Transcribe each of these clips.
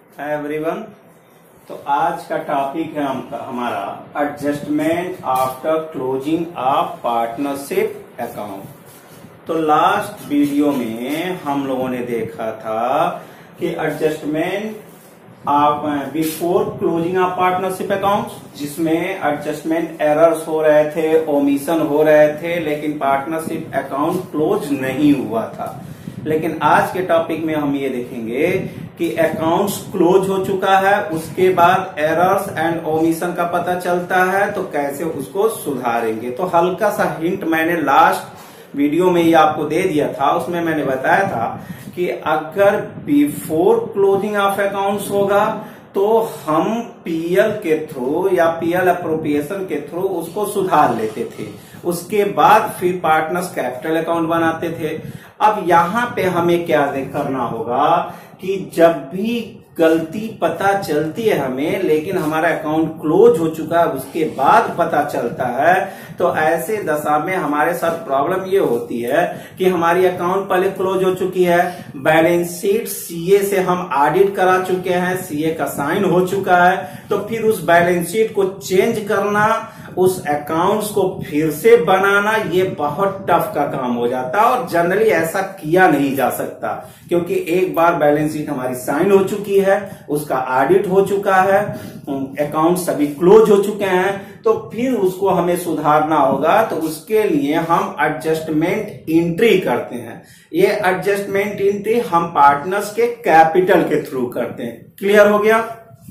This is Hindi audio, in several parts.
Hi everyone. तो आज का टॉपिक है हमारा adjustment after closing of partnership account. तो लास्ट वीडियो में हम लोगों ने देखा था कि adjustment of before closing of partnership account, जिसमें एडजस्टमेंट एरर्स हो रहे थे, ओमिशन हो रहे थे, लेकिन पार्टनरशिप अकाउंट क्लोज नहीं हुआ था। लेकिन आज के टॉपिक में हम ये देखेंगे कि अकाउंट्स क्लोज हो चुका है, उसके बाद एरर्स एंड ओमिशन का पता चलता है, तो कैसे उसको सुधारेंगे। तो हल्का सा हिंट मैंने लास्ट वीडियो में ही आपको दे दिया था। उसमें मैंने बताया था कि अगर बिफोर क्लोजिंग ऑफ अकाउंट्स होगा तो हम पीएल के थ्रू या पीएल अप्रोप्रिएशन के थ्रू उसको सुधार लेते थे, उसके बाद फिर पार्टनर्स कैपिटल अकाउंट बनाते थे। अब यहाँ पे हमें क्या करना होगा कि जब भी गलती पता चलती है हमें, लेकिन हमारा अकाउंट क्लोज हो चुका है, उसके बाद पता चलता है, तो ऐसे दशा में हमारे साथ प्रॉब्लम ये होती है कि हमारी अकाउंट पहले क्लोज हो चुकी है, बैलेंस शीट सीए से हम ऑडिट करा चुके हैं, सीए का साइन हो चुका है, तो फिर उस बैलेंस शीट को चेंज करना, उस अकाउंट्स को फिर से बनाना, ये बहुत टफ का काम हो जाता है और जनरली ऐसा किया नहीं जा सकता, क्योंकि एक बार बैलेंस शीट हमारी साइन हो चुकी है, उसका ऑडिट हो चुका है, अकाउंट सभी क्लोज हो चुके हैं, तो फिर उसको हमें सुधारना होगा। तो उसके लिए हम एडजस्टमेंट एंट्री करते हैं। ये एडजस्टमेंट एंट्री हम पार्टनर्स के कैपिटल के थ्रू करते हैं। क्लियर हो गया?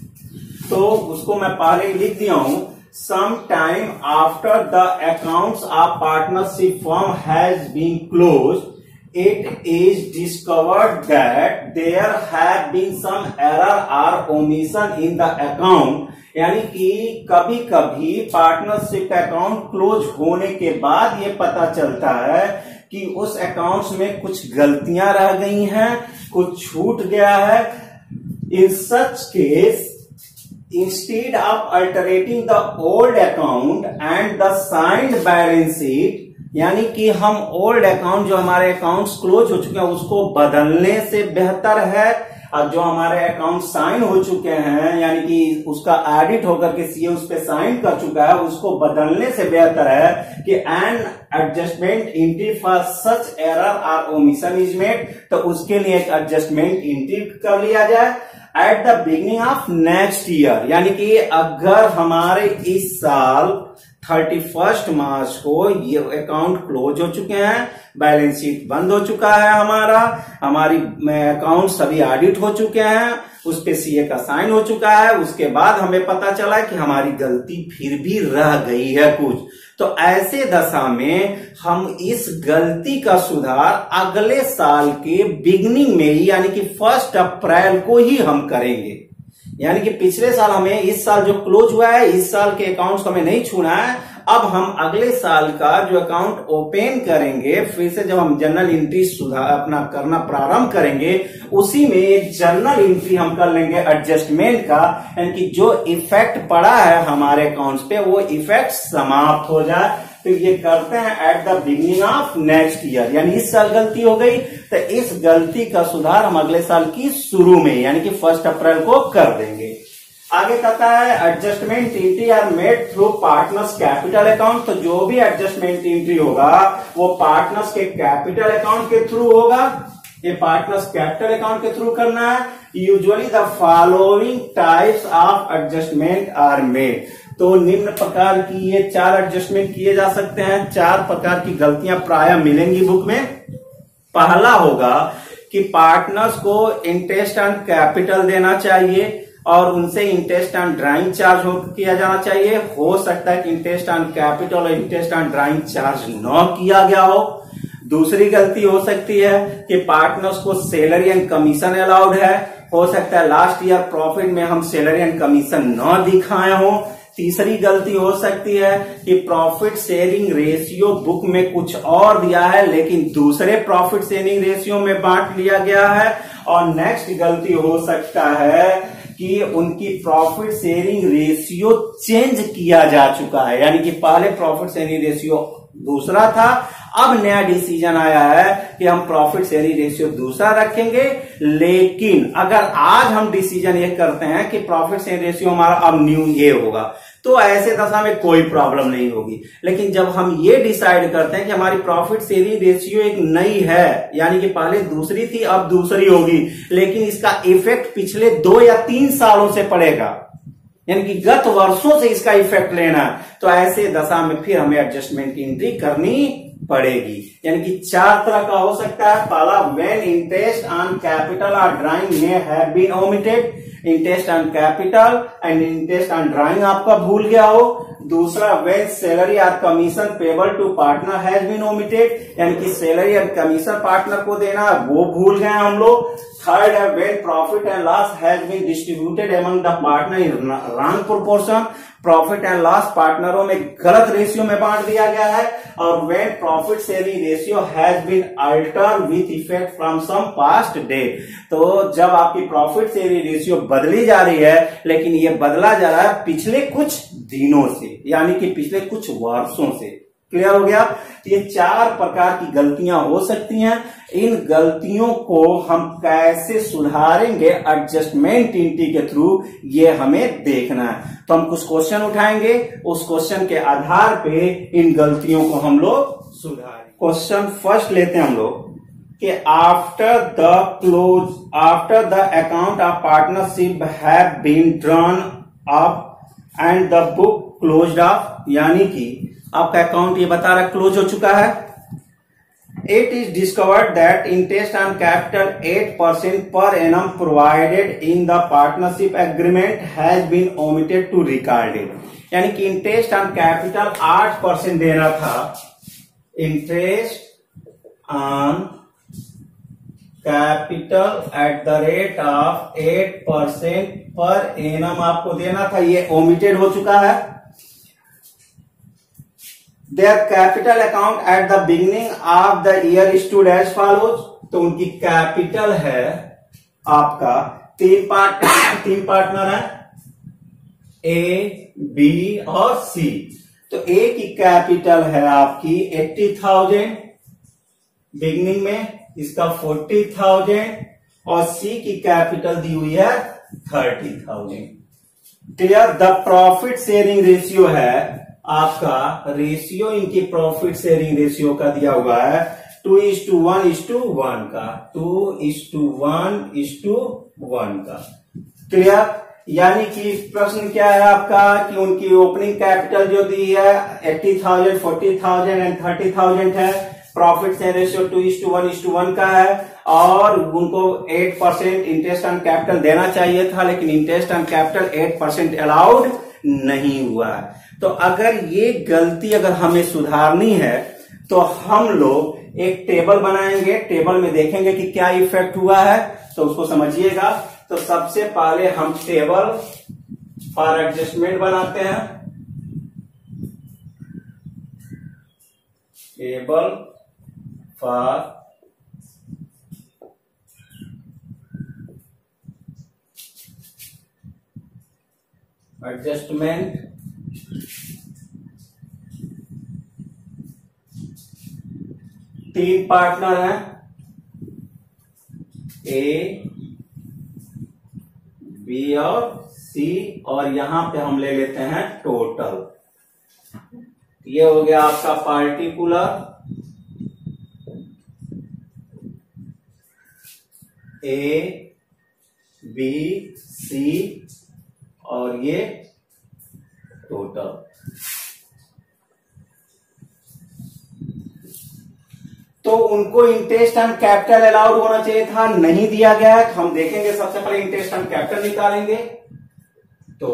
तो उसको मैं पहले ही लिख दिया हूं। Sometime after the accounts of partnership firm has been closed, it is discovered that there have been some error or omission in the account। यानी कि कभी कभी पार्टनरशिप अकाउंट क्लोज होने के बाद ये पता चलता है कि उस अकाउंट्स में कुछ गलतियां रह गई हैं, कुछ छूट गया है। In such case, instead of altering the old account and the signed balance sheet, यानी कि हम ओल्ड अकाउंट जो हमारे अकाउंट्स क्लोज हो चुके हैं उसको बदलने से बेहतर है, अब जो हमारे अकाउंट साइन हो चुके हैं, यानी कि उसका ऑडिट होकर के सीए उस पर साइन कर चुका है, उसको बदलने से बेहतर है कि an adjustment entry for such error और ओमिशन इज मेड। तो उसके लिए एक एडजस्टमेंट एंट्री कर लिया जाए at the beginning of next year. यानी कि अगर हमारे इस साल 31 मार्च को ये अकाउंट क्लोज हो चुके हैं, बैलेंस शीट बंद हो चुका है, हमारी अकाउंट सभी ऑडिट हो चुके हैं, उस पे सीए का साइन हो चुका है, उसके बाद हमें पता चला कि हमारी गलती फिर भी रह गई है कुछ, तो ऐसे दशा में हम इस गलती का सुधार अगले साल के बिगिनिंग में ही, यानी कि 1 अप्रैल को ही हम करेंगे। यानी कि पिछले साल हमें, इस साल जो क्लोज हुआ है, इस साल के अकाउंट्स को हमें नहीं छूना है। अब हम अगले साल का जो अकाउंट ओपन करेंगे, फिर से जब हम जर्नल एंट्री सुधार अपना करना प्रारंभ करेंगे, उसी में एक जर्नल एंट्री हम कर लेंगे एडजस्टमेंट का, यानी कि जो इफेक्ट पड़ा है हमारे अकाउंट्स पे वो इफेक्ट समाप्त हो जाए। तो ये करते हैं at the beginning of next year, यानी इस साल गलती हो गई तो इस गलती का सुधार हम अगले साल की शुरू में, यानी कि 1 अप्रैल को कर देंगे। आगे कहता है adjustment entry are made through partners capital account. तो जो भी एडजस्टमेंट एंट्री होगा वो पार्टनर्स के कैपिटल अकाउंट के थ्रू होगा। ये पार्टनर्स कैपिटल अकाउंट के थ्रू करना है। Usually the following types of adjustment are made. तो निम्न प्रकार की ये 4 एडजस्टमेंट किए जा सकते हैं। 4 प्रकार की गलतियां प्राय मिलेंगी बुक में। पहला होगा कि पार्टनर्स को इंटरेस्ट ऑन कैपिटल देना चाहिए और उनसे इंटरेस्ट ऑन ड्राइंग चार्ज किया जाना चाहिए। हो सकता है कि इंटरेस्ट ऑन कैपिटल और इंटरेस्ट ऑन ड्राइंग चार्ज न किया गया हो। दूसरी गलती हो सकती है कि पार्टनर्स को सैलरी एंड कमीशन अलाउड है। हो सकता है लास्ट ईयर प्रॉफिट में हम सैलरी एंड कमीशन न दिखाए हों। तीसरी गलती हो सकती है कि प्रॉफिट शेयरिंग रेशियो बुक में कुछ और दिया है, लेकिन दूसरे प्रॉफिट शेयरिंग रेशियो में बांट लिया गया है। और नेक्स्ट गलती हो सकता है कि उनकी प्रॉफिट शेयरिंग रेशियो चेंज किया जा चुका है, यानी कि पहले प्रॉफिट शेयरिंग रेशियो दूसरा था अब नया डिसीजन आया है कि हम प्रॉफिट शेयरिंग रेशियो दूसरा रखेंगे, लेकिन अगर आज हम डिसीजन ये करते हैं कि प्रॉफिट शेयरिंग रेशियो हमारा अब न्यू ये होगा, तो ऐसे दशा में कोई प्रॉब्लम नहीं होगी। लेकिन जब हम ये डिसाइड करते हैं कि हमारी प्रॉफिट शेयरिंग रेशियो एक नई है, यानी कि पहले दूसरी थी अब दूसरी होगी, लेकिन इसका इफेक्ट पिछले 2 या 3 सालों से पड़ेगा, यानी कि गत वर्षों से इसका इफेक्ट लेना, तो ऐसे दशा में फिर हमें एडजस्टमेंट की एंट्री करनी पड़ेगी। यानी कि 4 तरह का हो सकता है। पहला, व्हेन इंटरेस्ट ऑन कैपिटल और drawing may have been omitted, interest on capital and interest on drawing आपका भूल गया हो। दूसरा, व्हेन सैलरी और commission payable to partner has been omitted, यानी कि सैलरी और कमीशन पार्टनर को देना वो भूल गए हम लोग। थर्ड है, when profit and loss has been distributed among the partner in wrong proportion, profit and loss पार्टनरों में गलत रेशियो में बांट दिया गया है। और when profit sharing ratio has been altered with effect from some past date, तो जब आपकी प्रॉफिट शेयरिंग रेशियो बदली जा रही है, लेकिन ये बदला जा रहा है पिछले कुछ दिनों से, यानी कि पिछले कुछ वर्षों से। क्लियर हो गया? ये 4 प्रकार की गलतियां हो सकती हैं। इन गलतियों को हम कैसे सुधारेंगे एडजस्टमेंट एंट्री के थ्रू, ये हमें देखना है। तो हम कुछ क्वेश्चन उठाएंगे, उस क्वेश्चन के आधार पे इन गलतियों को हम लोग सुधारेंगे। क्वेश्चन फर्स्ट लेते हैं हम लोग कि after the account of partnership have been drawn up and the book closed off, यानी कि आपका अकाउंट ये बता रहा क्लोज हो चुका है। It is discovered that interest on capital 8% per annum provided in the partnership agreement has been omitted to record it. यानी कि इंटरेस्ट ऑन कैपिटल 8% देना था, interest on capital at the rate of 8% per annum आपको देना था, ये ओमिटेड हो चुका है। Their capital account at the beginning of the year stood as follows, तो उनकी कैपिटल है आपका 3 पार्टनर है, ए, बी और सी। तो ए की कैपिटल है आपकी 80,000 बिगनिंग में, इसका 40,000 और सी की कैपिटल दी हुई है 30,000। Clear? The profit sharing ratio है आपका, रेशियो इनकी प्रॉफिट शेयरिंग रेशियो का दिया हुआ है 2:1:1 का, 2:1:1 का। क्लियर? यानी कि प्रश्न क्या है आपका कि उनकी ओपनिंग कैपिटल जो दी है 80,000, 40,000 एंड 30,000 है, प्रॉफिट शेयर रेशियो 2:1:1 का है, और उनको 8% इंटरेस्ट ऑन कैपिटल देना चाहिए था, लेकिन इंटरेस्ट ऑन कैपिटल 8% अलाउड नहीं हुआ है। तो अगर ये गलती अगर हमें सुधारनी है तो हम लोग एक टेबल बनाएंगे, टेबल में देखेंगे कि क्या इफेक्ट हुआ है, तो उसको समझिएगा। तो सबसे पहले हम टेबल फॉर एडजस्टमेंट बनाते हैं, टेबल फॉर एडजस्टमेंट। तीन पार्टनर हैं, ए, बी और सी, और यहां पे हम ले लेते हैं टोटल। ये हो गया आपका पार्टिकुलर, ए, बी, सी, और ये टोटल। तो उनको इंटरेस्ट ऑन कैपिटल अलाउड होना चाहिए था, नहीं दिया गया है। तो हम देखेंगे, सबसे पहले इंटरेस्ट ऑन कैपिटल निकालेंगे। तो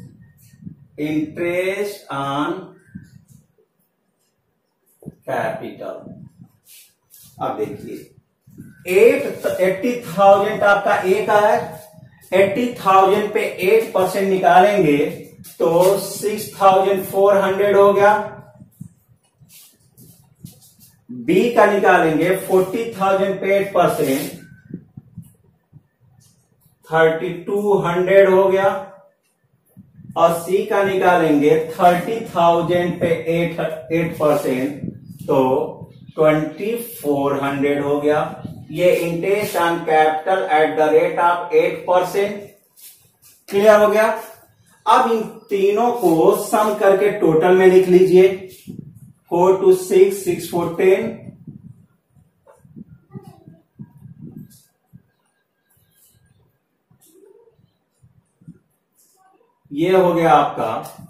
इंटरेस्ट ऑन कैपिटल, अब देखिए 80,000 आपका ए का है, 80,000 पे 8% निकालेंगे तो 6,400 हो गया। बी का निकालेंगे 40,000 पे 8%, 3,200 हो गया। और सी का निकालेंगे 30,000 पे 8%, तो 2400 हो गया। ये interest on capital at the rate of 8%। Clear हो गया। अब इन तीनों को सम करके टोटल में लिख लीजिए। 4 to 6, 6 4 10, ये हो गया आपका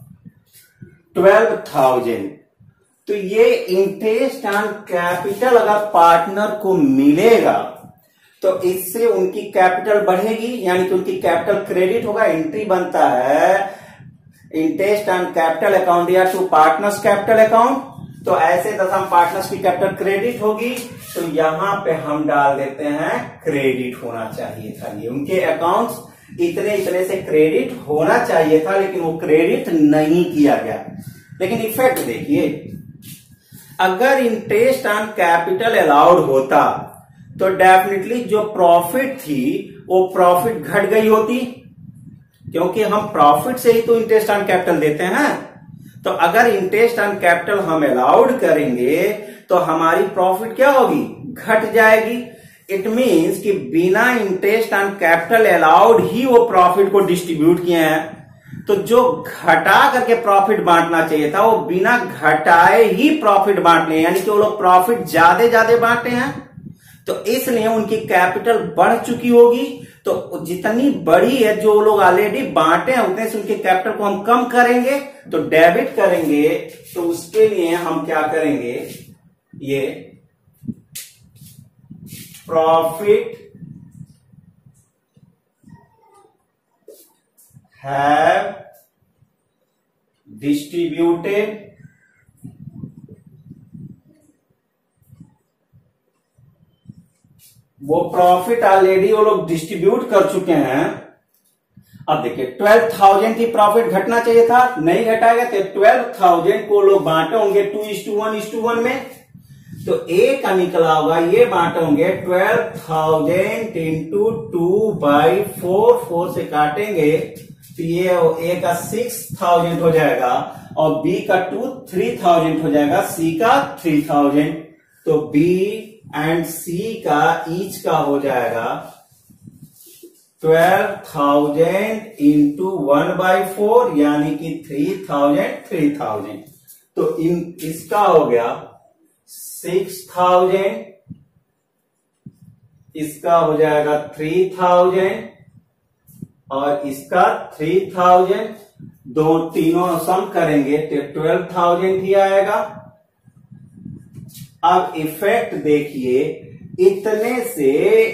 12,000। तो ये इंटरेस्ट ऑन कैपिटल अगर पार्टनर को मिलेगा तो इससे उनकी कैपिटल बढ़ेगी, यानी कि उनकी कैपिटल क्रेडिट होगा। एंट्री बनता है इंटरेस्ट ऑन कैपिटल अकाउंट या टू पार्टनर्स कैपिटल अकाउंट। तो ऐसे दशम पार्टनर्स की कैपिटल क्रेडिट होगी, तो यहां पे हम डाल देते हैं क्रेडिट होना चाहिए था। ये उनके अकाउंट्स इतने इतने से क्रेडिट होना चाहिए था, लेकिन वो क्रेडिट नहीं किया गया। लेकिन इफेक्ट देखिए, अगर इंटरेस्ट ऑन कैपिटल अलाउड होता तो डेफिनेटली जो प्रॉफिट थी वो प्रॉफिट घट गई होती, क्योंकि हम प्रॉफिट से ही तो इंटरेस्ट ऑन कैपिटल देते हैं। तो अगर इंटरेस्ट ऑन कैपिटल हम अलाउड करेंगे तो हमारी प्रॉफिट क्या होगी, घट जाएगी। इट मीन्स कि बिना इंटरेस्ट ऑन कैपिटल अलाउड ही वो प्रॉफिट को डिस्ट्रीब्यूट किए हैं। तो जो घटा करके प्रॉफिट बांटना चाहिए था वो बिना घटाए ही प्रॉफिट बांट लिए, यानी कि वो लोग प्रॉफिट ज्यादा बांटे हैं। तो इसलिए उनकी कैपिटल बढ़ चुकी होगी। तो जितनी बड़ी है जो लोग ऑलरेडी बांटे हैं उतने से उनके कैपिटल को हम कम करेंगे, तो डेबिट करेंगे। तो उसके लिए हम क्या करेंगे, ये प्रॉफिट हैव डिस्ट्रीब्यूटेड वो प्रॉफिट ऑलरेडी वो लोग डिस्ट्रीब्यूट कर चुके हैं। अब देखिए 12,000 की प्रॉफिट घटना चाहिए था, नहीं घटाएगा। तो 12,000 को लोग बांटे होंगे 2:1 में। तो ए का निकला होगा, ये बांटे होंगे 12,000 इंटू 2/4, 4 से काटेंगे तो ये ए का 6,000 हो जाएगा और बी का 3,000 हो जाएगा, सी का 3,000। तो बी एंड सी का ईच का हो जाएगा 12,000 इंटू 1/4 यानी कि 3,000। तो इसका हो गया 6,000, इसका हो जाएगा 3,000 और इसका 3,000। दो तीनों सम करेंगे तो 12,000 ही आएगा। अब इफेक्ट देखिए, इतने से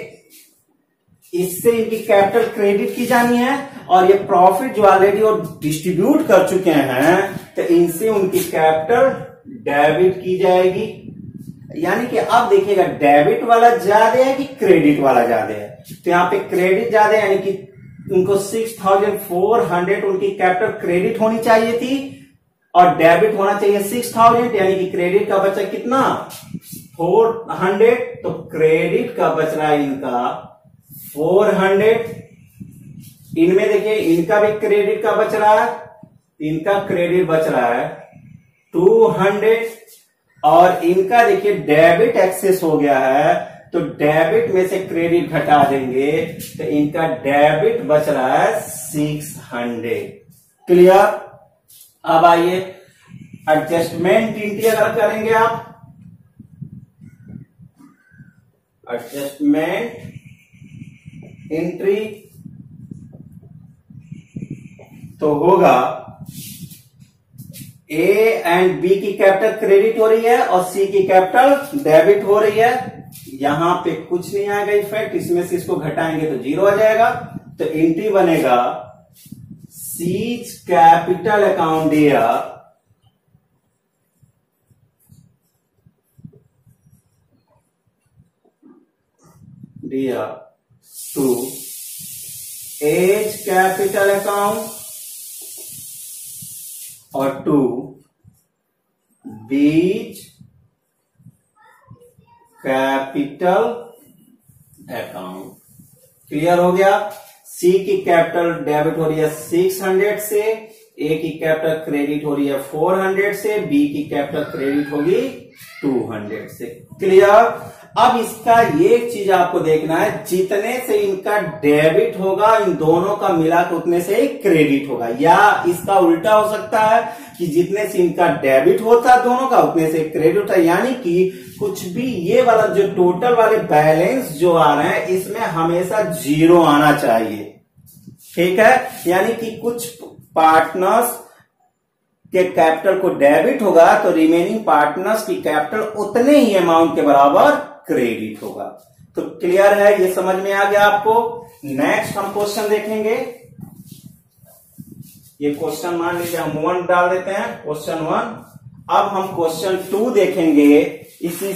इससे इनकी कैपिटल क्रेडिट की जानी है और ये प्रॉफिट जो ऑलरेडी वो डिस्ट्रीब्यूट कर चुके हैं तो इनसे उनकी कैपिटल डेबिट की जाएगी। यानी कि अब देखिएगा डेबिट वाला ज्यादा है कि क्रेडिट वाला ज्यादा है। तो यहां पे क्रेडिट ज्यादा है, यानी कि उनको 6,400 उनकी कैपिटल क्रेडिट होनी चाहिए थी और डेबिट होना चाहिए 6,000, यानी कि क्रेडिट का बचा कितना 400। तो क्रेडिट का बच रहा है इनका 400। इनमें देखिए इनका भी क्रेडिट का बच रहा है, इनका क्रेडिट बच रहा है 200 और इनका देखिए डेबिट एक्सेस हो गया है। तो डेबिट में से क्रेडिट घटा देंगे तो इनका डेबिट बच रहा है 600। क्लियर। अब आइए एडजस्टमेंट एंट्री अगर करेंगे आप, एडजस्टमेंट एंट्री तो होगा ए एंड बी की कैपिटल क्रेडिट हो रही है और सी की कैपिटल डेबिट हो रही है। यहां पे कुछ नहीं आएगा इफेक्ट, इसमें से इसको घटाएंगे तो 0 आ जाएगा। तो एंट्री बनेगा सीज कैपिटल अकाउंट दिया टू एज कैपिटल अकाउंट और to B's capital account. Clear हो गया। सी की कैपिटल डेबिट हो रही है 600 से, ए की कैपिटल क्रेडिट हो रही है 400 से, बी की कैपिटल क्रेडिट होगी 200 से। क्लियर। अब इसका एक चीज आपको देखना है, जितने से इनका डेबिट होगा इन दोनों का मिला के उतने से ही क्रेडिट होगा, या इसका उल्टा हो सकता है कि जितने से इनका डेबिट होता है दोनों का उतने से क्रेडिट होता है। यानी कि कुछ भी ये वाला जो टोटल वाले बैलेंस जो आ रहे हैं इसमें हमेशा 0 आना चाहिए। ठीक है, यानी कि कुछ पार्टनर्स के कैपिटल को डेबिट होगा तो रिमेनिंग पार्टनर्स की कैपिटल उतने ही अमाउंट के बराबर क्रेडिट होगा। तो क्लियर है, ये समझ में आ गया आपको। नेक्स्ट हम क्वेश्चन देखेंगे। ये क्वेश्चन मान लीजिए हम 1 डाल देते हैं, क्वेश्चन 1। अब हम क्वेश्चन 2 देखेंगे, इसी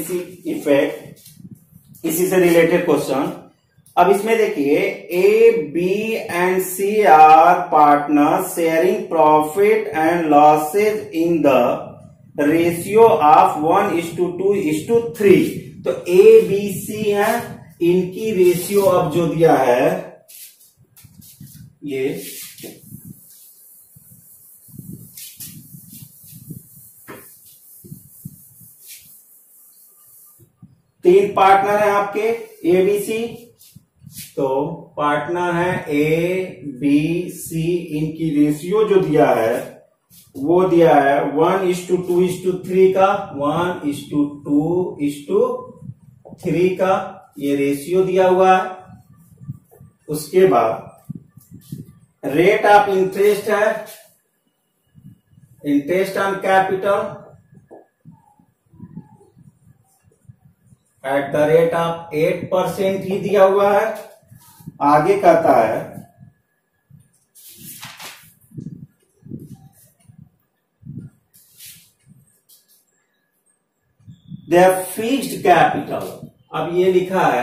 से रिलेटेड क्वेश्चन। अब इसमें देखिए, A B and C are partner sharing profit and losses in the ratio of 1:2:3। तो ए बी सी है, इनकी रेशियो अब जो दिया है ये तीन पार्टनर हैं आपके ए बी सी। तो पार्टनर है ए बी सी, इनकी रेशियो जो दिया है वो दिया है 1:2:3 का, 1:2:3 का ये रेशियो दिया हुआ है। उसके बाद रेट ऑफ इंटरेस्ट है, interest on capital at the rate of 8% ही दिया हुआ है। आगे कहता है द फिक्स्ड कैपिटल। अब ये लिखा है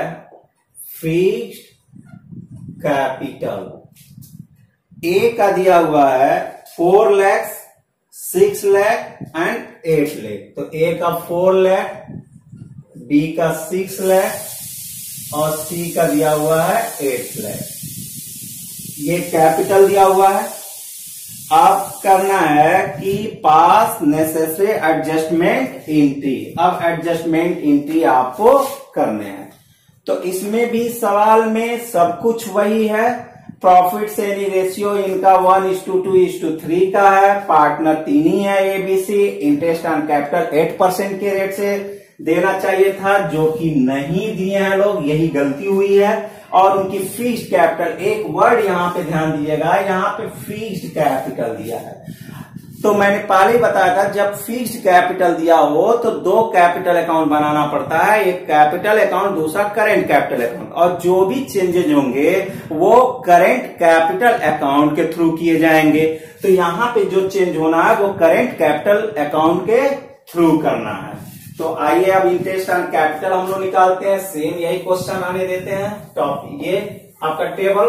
फिक्स्ड कैपिटल। ए का दिया हुआ है 4 लाख, 6 लाख एंड 8 लाख। तो ए का 4 लाख, बी का 6 लाख और सी का दिया हुआ है 8 लाख। ये कैपिटल दिया हुआ है। अब करना है कि पास नेसेसरी एडजस्टमेंट एंट्री। अब एडजस्टमेंट एंट्री आपको करने हैं। तो इसमें भी सवाल में सब कुछ वही है। प्रॉफिट शेयरिंग रेशियो इनका 1:2:3 का है। पार्टनर 3 ही है A B C. Interest on capital 8% के रेट से देना चाहिए था, जो कि नहीं दिए हैं लोग, यही गलती हुई है। और उनकी फिक्स्ड कैपिटल, एक वर्ड यहां पे ध्यान दीजिएगा, यहां पे फिक्स्ड कैपिटल दिया है। तो मैंने पहले ही बताया था, जब फिक्स्ड कैपिटल दिया हो तो 2 कैपिटल अकाउंट बनाना पड़ता है, एक कैपिटल अकाउंट, दूसरा करेंट कैपिटल अकाउंट। और जो भी चेंजेज होंगे वो करेंट कैपिटल अकाउंट के थ्रू किए जाएंगे। तो यहां पे जो चेंज होना है वो करेंट कैपिटल अकाउंट के थ्रू करना है। तो आइए अब इंटरेस्ट ऑन कैपिटल हम लोग निकालते हैं। सेम यही क्वेश्चन आने देते हैं। टॉप ये आपका टेबल,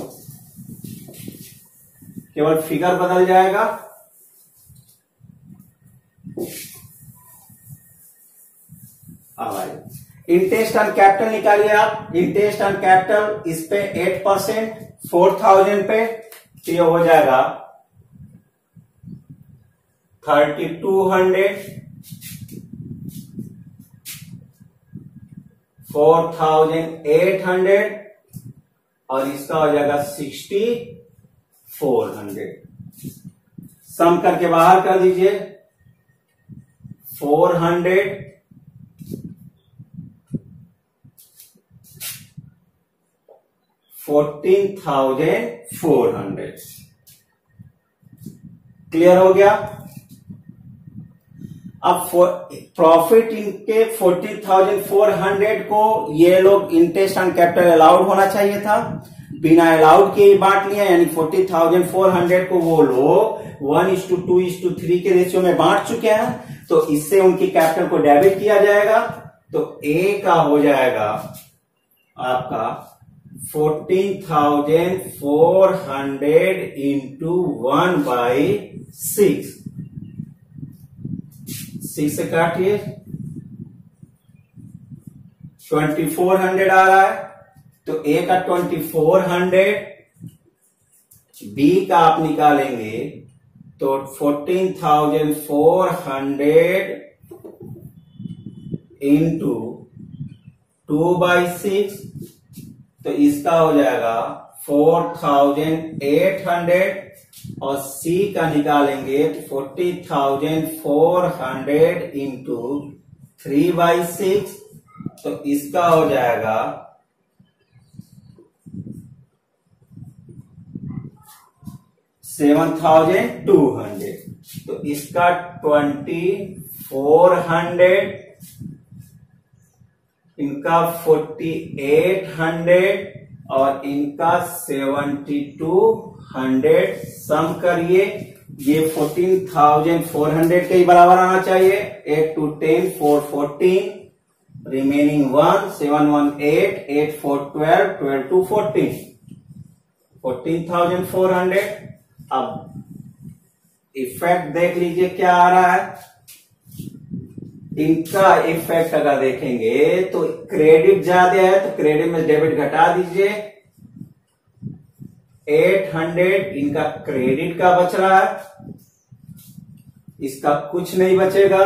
केवल फिगर बदल जाएगा। अब आइए इंटरेस्ट ऑन कैपिटल निकालिए आप। इंटरेस्ट ऑन कैपिटल इस पे 8%, 4000 पे, तो ये हो जाएगा 3200, 4800 और इसका हो जाएगा 6400। सम करके बाहर कर दीजिए। 400 14,400। क्लियर हो गया। अब प्रॉफिट इनके 14,400 को ये लोग इंटरेस्ट ऑन कैपिटल अलाउड होना चाहिए था, बिना अलाउड के बांट लिया, यानी 40,400 को वो लोग 1:2:3 के रेशियो में बांट चुके हैं। तो इससे उनकी कैपिटल को डेबिट किया जाएगा। तो ए का हो जाएगा आपका 14,400 इंटू 1/6। 6 से काटिए, 2400 आ रहा है। तो ए का 2400 बी का आप निकालेंगे तो 14,400 इंटू 2/6, तो इसका हो जाएगा 4,800, और सी का निकालेंगे तो 40,400 इंटू 3/6, तो इसका हो जाएगा 7,200, तो इसका 2,400, इनका 4,800 और इनका 7,200 सम करिए। ये 14,400 के ही बराबर आना चाहिए। 8 2 10 4 14, रिमेनिंग 1 7 1 8 8 4 12 12 2 14, 14,400। अब इफेक्ट देख लीजिए क्या आ रहा है। इनका इफेक्ट अगर देखेंगे तो क्रेडिट ज्यादा है तो क्रेडिट में डेबिट घटा दीजिए। 800 इनका क्रेडिट का बच रहा है, इसका कुछ नहीं बचेगा।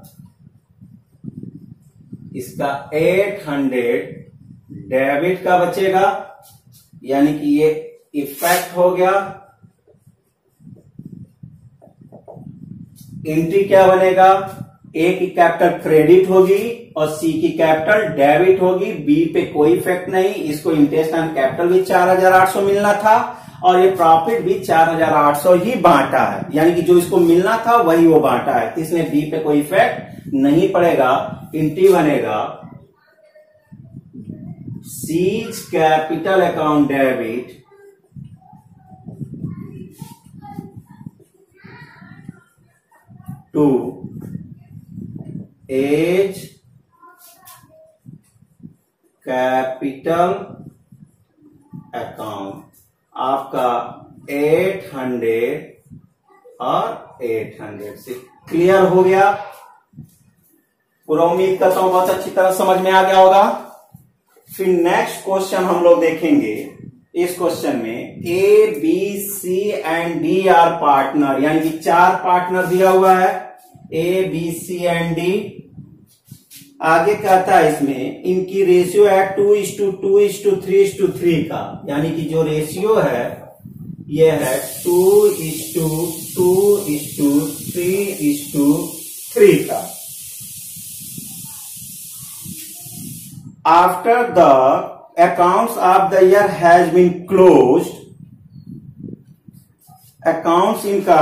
इसका 800 डेबिट का बचेगा, यानी कि ये इफेक्ट हो गया। एंट्री क्या बनेगा? ए की कैपिटल क्रेडिट होगी और सी की कैपिटल डेबिट होगी। बी पे कोई इफेक्ट नहीं, इसको इंटरेस्ट ऑन कैपिटल भी 4,800 मिलना था और ये प्रॉफिट भी 4,800 ही बांटा है, यानी कि जो इसको मिलना था वही वो बांटा है, इसलिए बी पे कोई इफेक्ट नहीं पड़ेगा। एंट्री बनेगा C's capital account debit to A's capital account. आपका 800 और 800 से क्लियर हो गया। पूरा उम्मीद करता हूं बहुत अच्छी तरह समझ में आ गया होगा। फिर नेक्स्ट क्वेश्चन हम लोग देखेंगे। इस क्वेश्चन में A B C and D are partner, यानी कि 4 पार्टनर दिया हुआ है, A B C and D. आगे कहता है इसमें इनकी रेशियो है 2:2:3:3 का, यानी कि जो रेशियो है ये है 2:2:3:3 का। After the accounts of the year has been closed, accounts इनका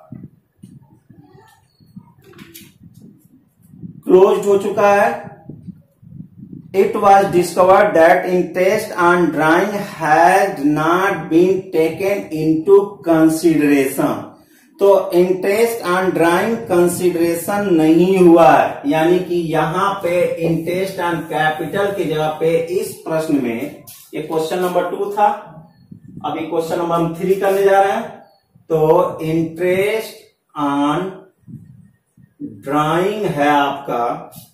क्लोज्ड हो चुका है। It was discovered that interest on drawing had not been taken into consideration. तो इंटरेस्ट ऑन ड्राइंग कंसिडरेशन नहीं हुआ है, यानी कि यहां पे इंटरेस्ट ऑन कैपिटल की जगह पे इस प्रश्न में, ये क्वेश्चन नंबर 2 था, अभी क्वेश्चन नंबर 3 करने जा रहे हैं। तो इंटरेस्ट ऑन ड्राइंग है आपका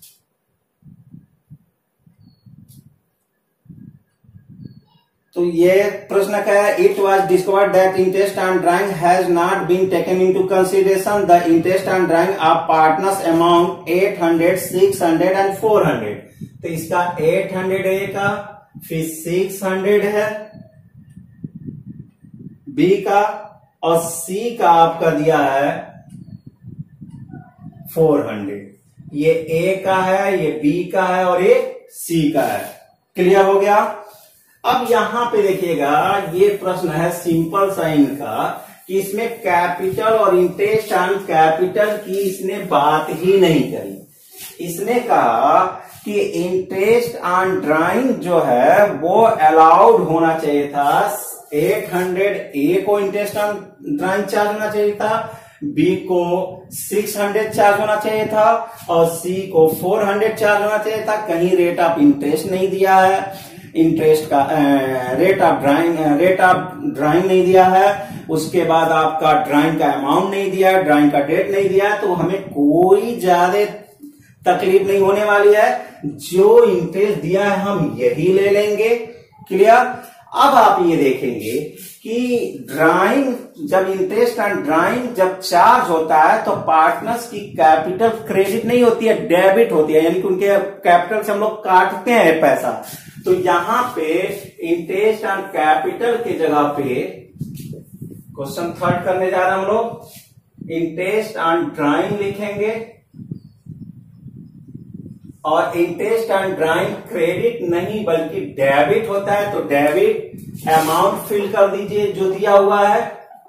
तो ये प्रश्न क्या है? It was discovered that interest on drawing has not been taken into consideration the interest on drawing of partners amount 800, 600 and 400। तो इसका 800 है का, फिर 600 है बी का, और सी का आपका दिया है 400। ये ए का है, ये बी का है और ये सी का है। क्लियर हो गया। अब यहां पे देखिएगा, ये प्रश्न है सिंपल सा इनका कि इसमें कैपिटल और इंटरेस्ट ऑन कैपिटल की इसने बात ही नहीं करी। इसने कहा कि इंटरेस्ट ऑन ड्राइंग जो है वो अलाउड होना चाहिए था। 800 ए को इंटरेस्ट ऑन ड्राइंग चार्ज होना चाहिए था, बी को 600 चार्ज होना चाहिए था और सी को 400 चार्ज होना चाहिए था। कहीं रेट ऑफ इंटरेस्ट नहीं दिया है, इंटरेस्ट का रेट ऑफ ड्राइंग नहीं दिया है, उसके बाद आपका ड्राइंग का अमाउंट नहीं दिया है, ड्राइंग का डेट नहीं दिया है। तो हमें कोई ज्यादा तकलीफ नहीं होने वाली है, जो इंटरेस्ट दिया है हम यही ले लेंगे। क्लियर। अब आप ये देखेंगे कि ड्राइंग जब इंटरेस्ट ऑन ड्राइंग जब चार्ज होता है तो पार्टनर्स की कैपिटल क्रेडिट नहीं होती है, डेबिट होती है, यानी कि उनके कैपिटल से हम लोग काटते हैं पैसा। तो यहां पे इंटरेस्ट ऑन कैपिटल की जगह पे क्वेश्चन थर्ड करने जा रहे हैं हम लोग, इंटरेस्ट ऑन ड्राइंग लिखेंगे और इंटरेस्ट ऑन ड्राइंग क्रेडिट नहीं बल्कि डेबिट होता है, तो डेबिट अमाउंट फिल कर दीजिए जो दिया हुआ है।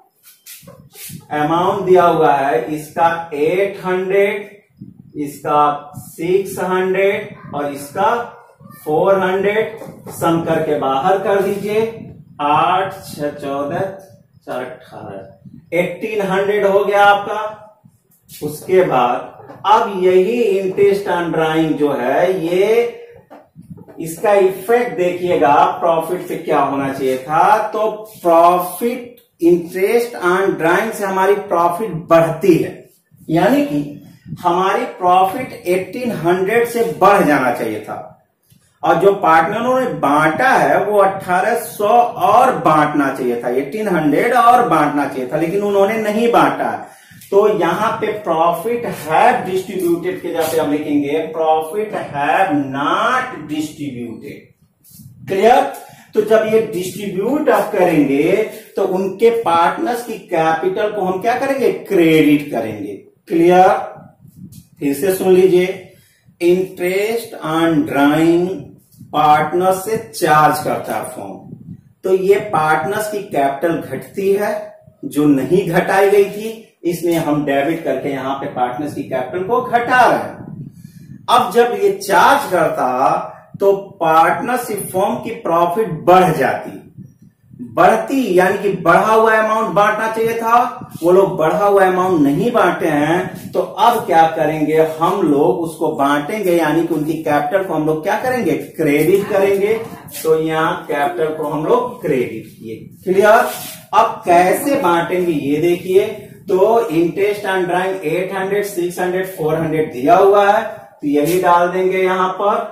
अमाउंट दिया हुआ है इसका 800, इसका 600 और इसका 400, सम करके बाहर कर दीजिए। 8 6 14 4 18, 1800 हो गया आपका। उसके बाद अब यही इंटरेस्ट ऑन ड्राइंग जो है ये इसका इफेक्ट देखिएगा प्रॉफिट पे क्या होना चाहिए था। तो प्रॉफिट इंटरेस्ट ऑन ड्राइंग से हमारी प्रॉफिट बढ़ती है, यानी कि हमारी प्रॉफिट 1800 से बढ़ जाना चाहिए था और जो पार्टनरों ने बांटा है वो 1800 और बांटना चाहिए था, 1800 और बांटना चाहिए था, लेकिन उन्होंने नहीं बांटा। तो यहां पे प्रॉफिट हैव डिस्ट्रीब्यूटेड के जैसे हम लिखेंगे profit have not distributed. Clear? तो जब ये डिस्ट्रीब्यूट आप करेंगे तो उनके पार्टनर्स की कैपिटल को हम क्या करेंगे? क्रेडिट करेंगे। क्लियर? फिर से सुन लीजिए, इंटरेस्ट ऑन ड्राइंग पार्टनर से चार्ज करता है फर्म, तो ये पार्टनर्स की कैपिटल घटती है जो नहीं घटाई गई थी, इसलिए हम डेबिट करके यहां पे पार्टनर्स की कैपिटल को घटा रहे हैं। अब जब ये चार्ज करता तो पार्टनरशिप फर्म की प्रॉफिट बढ़ जाती, बढ़ती यानी कि बढ़ा हुआ अमाउंट बांटना चाहिए था, वो लोग बढ़ा हुआ अमाउंट नहीं बांटे हैं। तो अब क्या करेंगे? हम लोग उसको बांटेंगे, यानी कि उनकी कैपिटल को हम लोग क्या करेंगे? क्रेडिट करेंगे। तो यहां कैपिटल को हम लोग क्रेडिट किए। क्लियर? अब कैसे बांटेंगे ये देखिए। तो इंटरेस्ट ऑन ड्राइंग 800, 600, 400 दिया हुआ है, तो यही डाल देंगे यहां पर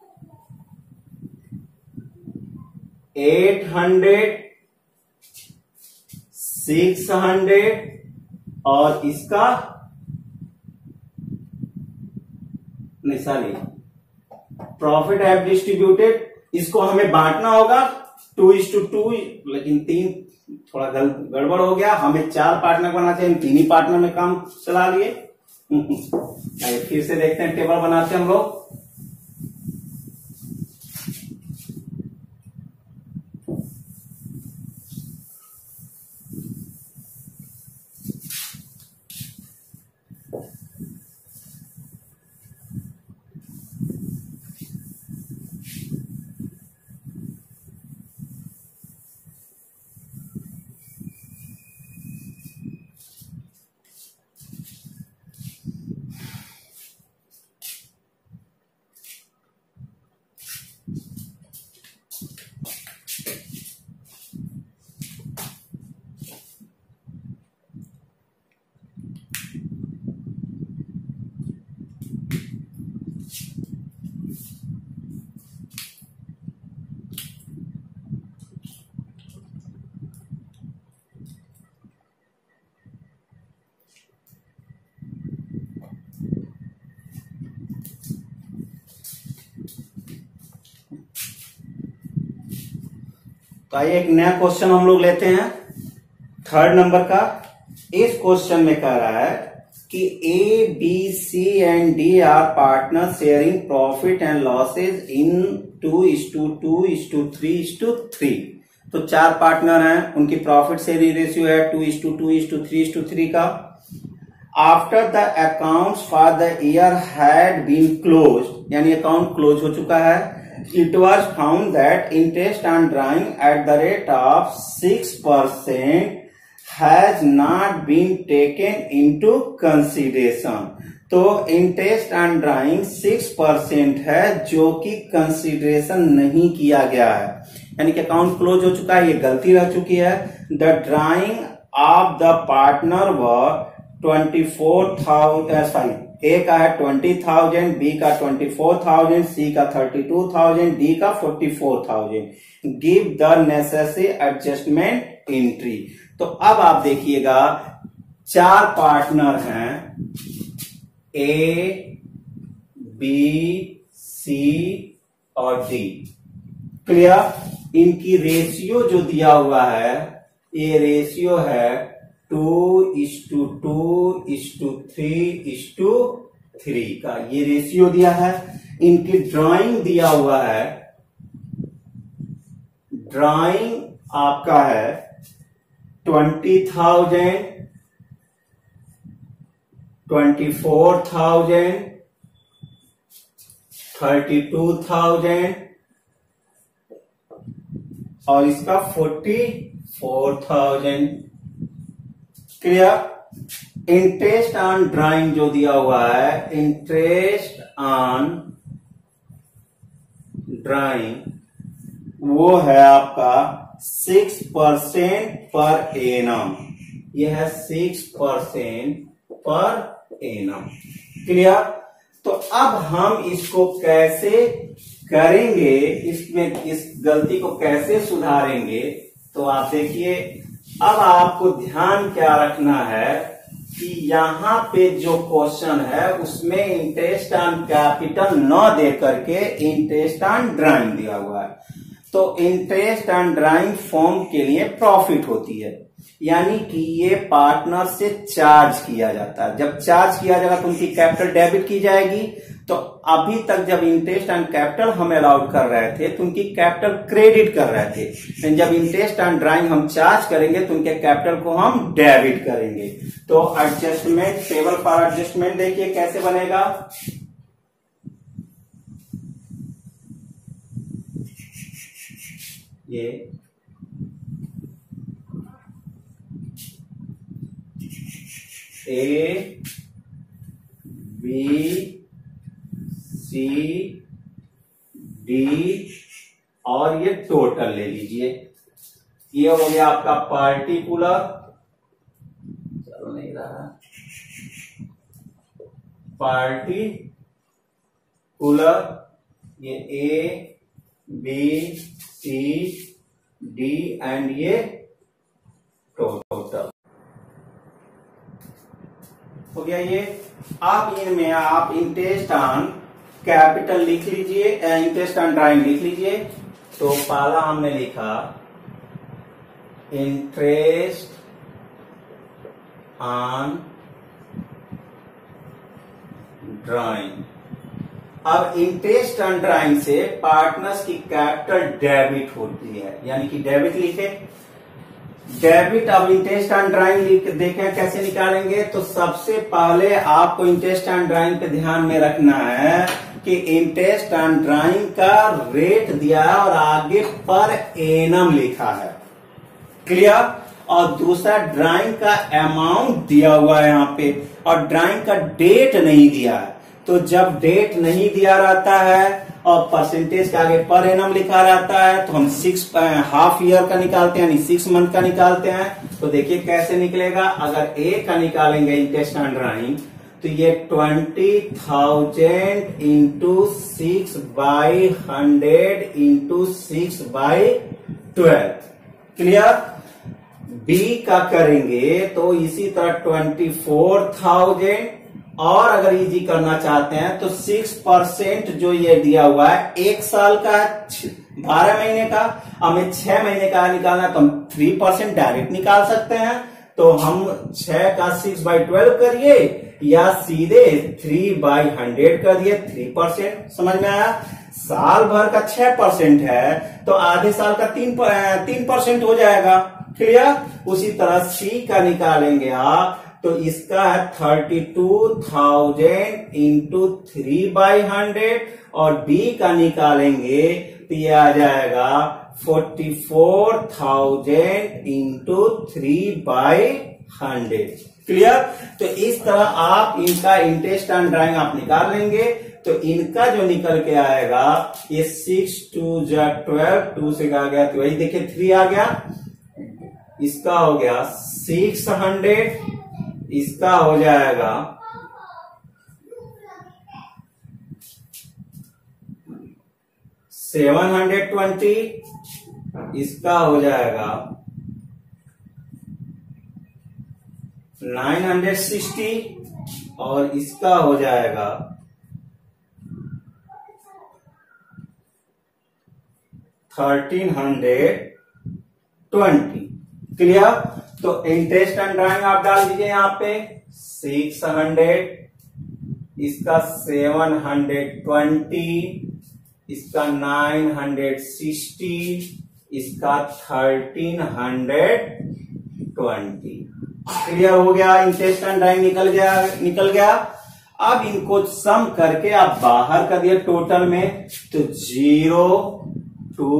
800, 600 और इसका नहीं सॉरी प्रॉफिट हैव डिस्ट्रीब्यूटेड, इसको हमें बांटना होगा 2:2, लेकिन 3 थोड़ा गड़बड़ हो गया, हमें 4 पार्टनर बनाना चाहिए, 3 ही पार्टनर में काम चला लिए। फिर से देखते हैं, टेबल बनाते हैं हम लोग। तो आइए एक नया क्वेश्चन हम लोग लेते हैं, 3rd नंबर का। इस क्वेश्चन में कह रहा है कि A B C and D are partner sharing profit and losses in 2:2:3:3। तो 4 पार्टनर हैं, उनकी प्रॉफिट शेयरिंग रेशियो है 2:2:3:3 का। After the accounts for the year had been closed, यानी अकाउंट क्लोज हो चुका है, it was found that interest on drawing at the rate of 6% has not been taken into consideration। तो इंटरेस्ट ऑन ड्राइंग 6% है जो कि कंसीडरेशन नहीं किया गया है, यानी कि अकाउंट क्लोज हो चुका है, ये गलती रह चुकी है। The drawing of the partner were 24,000 A का है 20,000, बी का 24,000, सी का 32,000, डी का 44,000। Give the necessary adjustment entry. तो अब आप देखिएगा 4 पार्टनर हैं, ए, बी, सी और डी। क्लियर। इनकी रेशियो जो दिया हुआ है, ये रेशियो है 2:2:3:3 का, ये रेशियो दिया है। इनकी ड्राइंग दिया हुआ है, ड्राइंग आपका है 20,000, 24,000, 32,000 और इसका 44,000। क्लियर। इंटरेस्ट ऑन ड्राइंग जो दिया हुआ है, इंटरेस्ट ऑन ड्राइंग वो है आपका 6% पर एनम। यह है 6% पर एनम। क्लियर। तो अब हम इसको कैसे करेंगे, इसमें इस गलती को कैसे सुधारेंगे, तो आप देखिए अब आपको ध्यान क्या रखना है कि यहां पे जो क्वेश्चन है उसमें इंटरेस्ट ऑन कैपिटल न दे करके इंटरेस्ट ऑन ड्राइंग दिया हुआ है। तो इंटरेस्ट ऑन ड्राइंग फॉर्म के लिए प्रॉफिट होती है, यानी कि ये पार्टनर से चार्ज किया जाता है। जब चार्ज किया जाएगा तो उनकी कैपिटल डेबिट की जाएगी। तो अभी तक जब इंटरेस्ट ऑन कैपिटल हम अलाउड कर रहे थे तो उनकी कैपिटल क्रेडिट कर रहे थे, लेकिन जब इंटरेस्ट ऑन ड्राइंग हम चार्ज करेंगे तो उनके कैपिटल को हम डेबिट करेंगे। तो एडजस्टमेंट, टेबल फॉर एडजस्टमेंट देखिए कैसे बनेगा। ये ए, बी, सी, डी और ये टोटल ले लीजिए। ये हो गया आपका पार्टिकुलर, चलो नहीं रहा, पार्टिकुलर, ये A, B, C, D and ये टोटल हो गया। ये आप इनमें आप इंटरेस्ट ऑन कैपिटल लिख लीजिए, इंटरेस्ट ऑन ड्राइंग लिख लीजिए। तो पहला हमने लिखा इंटरेस्ट ऑन ड्राइंग। अब इंटरेस्ट ऑन ड्राइंग से पार्टनर्स की कैपिटल डेबिट होती है, यानी कि डेबिट लिखे डेबिट। अब इंटरेस्ट ऑन ड्राइंग देखें कैसे निकालेंगे। तो सबसे पहले आपको इंटरेस्ट ऑन ड्राइंग पे ध्यान में रखना है कि इंटरेस्ट ऑन ड्राइंग का रेट दिया है और आगे पर एनम लिखा है। क्लियर। और दूसरा ड्राइंग का अमाउंट दिया हुआ है यहाँ पे, और ड्राइंग का डेट नहीं दिया है। तो जब डेट नहीं दिया रहता है और परसेंटेज के आगे पर एनम लिखा रहता है तो हम 6 हाफ ईयर का निकालते हैं, यानी 6 मंथ का निकालते हैं। तो देखिए कैसे निकलेगा। अगर ए का निकालेंगे इंटरेस्ट ऑन ड्राइंग तो ये 20,000 इंटू 6/100 इंटू 6/12। क्लियर। बी का करेंगे तो इसी तरह 24,000, और अगर इजी करना चाहते हैं तो 6% जो ये दिया हुआ है 1 साल का, 12 महीने का, हमें 6 महीने का निकालना है तो हम 3% डायरेक्ट निकाल सकते हैं। तो हम 6 का 6/12 करिए या सीधे 3/100 कर दिए, 3%। समझ में आया। साल भर का 6% है तो आधे साल का 3% हो जाएगा। क्लियर। उसी तरह सी का निकालेंगे आप तो इसका है 32,000 इंटू 3/100, और डी का निकालेंगे तो ये आ जाएगा 44,000 इंटू 3/100। क्लियर। तो इस तरह आप इनका इंटरेस्ट ऑन ड्राइंग आप निकाल लेंगे। तो इनका जो निकल के आएगा ये 6 2 12, 2 से आ गया तो वही देखिए 3 आ गया। इसका हो गया 600, इसका हो जाएगा 720, इसका हो जाएगा 960 और इसका हो जाएगा 1320। क्लियर? तो इंटरेस्ट एंड ड्राइंग आप डाल दीजिए यहां पे 600, इसका 720, इसका 960, इसका 1320। क्लियर हो गया? इंटरेस्ट एंड ड्राइंग निकल गया। अब इनको सम करके आप बाहर कर दिया टोटल में, तो 0 to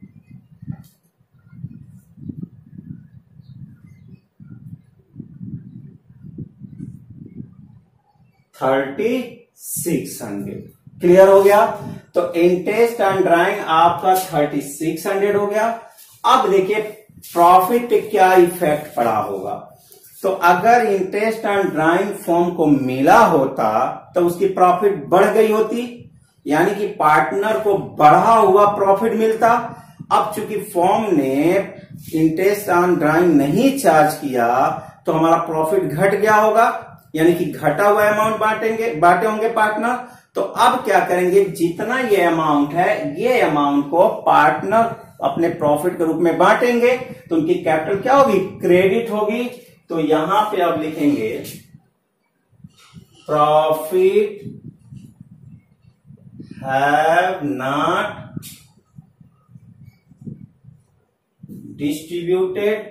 3600। क्लियर हो गया? तो इंटरेस्ट एंड ड्राइंग आपका 3600 हो गया। अब देखिए प्रॉफिट पे क्या इफेक्ट पड़ा होगा। तो अगर इंटरेस्ट एंड ड्राइंग फॉर्म को मिला होता तो उसकी प्रॉफिट बढ़ गई होती, यानी कि पार्टनर को बढ़ा हुआ प्रॉफिट मिलता। अब चूंकि फॉर्म ने इंटरेस्ट एंड ड्राइंग नहीं चार्ज किया तो हमारा प्रॉफिट घट गया होगा, यानी कि घटा हुआ अमाउंट बांटे होंगे पार्टनर। तो अब क्या करेंगे, जितना ये अमाउंट है ये अमाउंट को पार्टनर अपने प्रॉफिट के रूप में बांटेंगे, तो उनकी कैपिटल क्या होगी, क्रेडिट होगी। तो यहां पे अब लिखेंगे प्रॉफिट हैव नॉट डिस्ट्रीब्यूटेड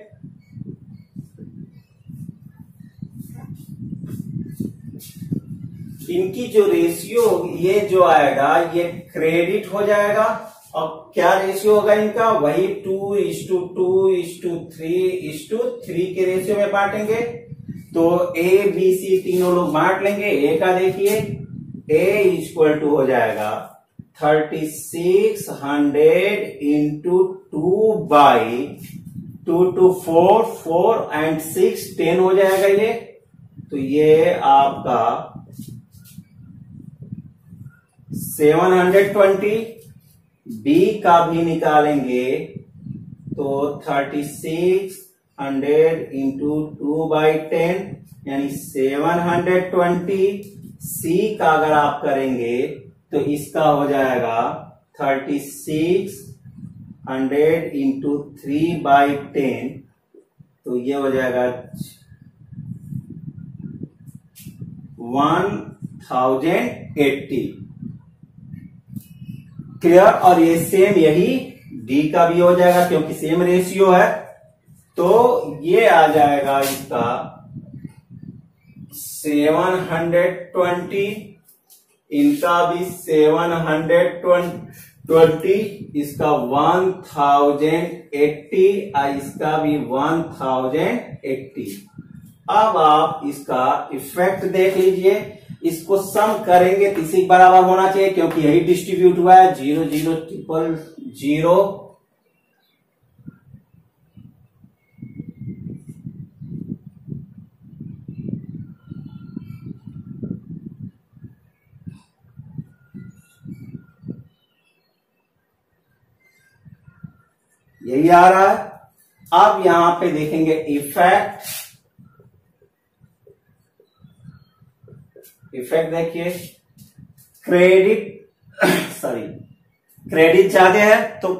इनकी जो रेशियो ये जो आएगा ये क्रेडिट हो जाएगा। और क्या रेशियो होगा इनका, वही 2:2:3:3 के रेशियो में बांटेंगे। तो ए बी सी तीनों लोग बांट लेंगे। ए का देखिए ए इक्वल टू हो जाएगा 3600 इंटू 2/2 to 4, 4 and 6 10 हो जाएगा ये। तो ये आपका 720। बी का भी निकालेंगे तो 3600 इंटू 2/10 यानी 720। सी का अगर आप करेंगे तो इसका हो जाएगा 3600 इंटू 3/10, तो ये हो जाएगा 1080। क्लियर? और ये सेम यही डी का भी हो जाएगा क्योंकि सेम रेशियो है। तो ये आ जाएगा इसका 720, इनका भी 720, इसका 1080 और इसका भी 1080। अब आप इसका इफेक्ट देख लीजिए। इसको सम करेंगे तो इसी के बराबर होना चाहिए क्योंकि यही डिस्ट्रीब्यूट हुआ है 0 0 0 0। यही आ रहा है। अब यहां पे देखेंगे इफेक्ट देखिए क्रेडिट ज्यादा है तो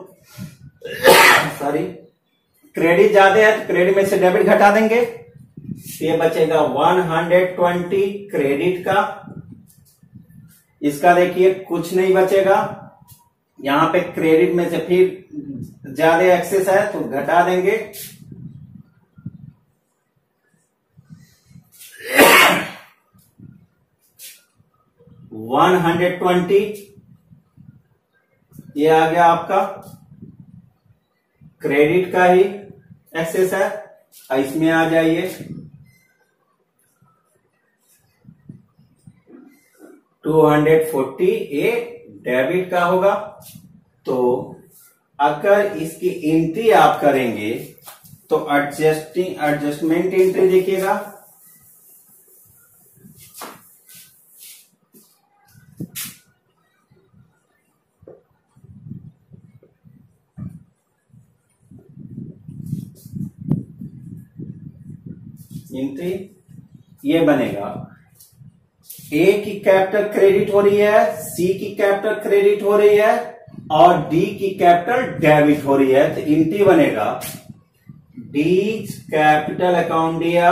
क्रेडिट में से डेबिट घटा देंगे। ये बचेगा 120 क्रेडिट का। इसका देखिए कुछ नहीं बचेगा, यहां पे क्रेडिट में से फिर ज्यादा एक्सेस है तो घटा देंगे। $120 ये आ गया आपका क्रेडिट का ही एक्सेस है। इसमें आ जाइए 240 ये डेबिट का होगा। तो अगर इसकी एंट्री आप करेंगे तो एडजस्टमेंट एंट्री देखिएगा। एंट्री ये बनेगा, ए की कैपिटल क्रेडिट हो रही है, सी की कैपिटल क्रेडिट हो रही है और डी की कैपिटल डेबिट हो रही है। तो एंट्री बनेगा डीज कैपिटल अकाउंट दिया,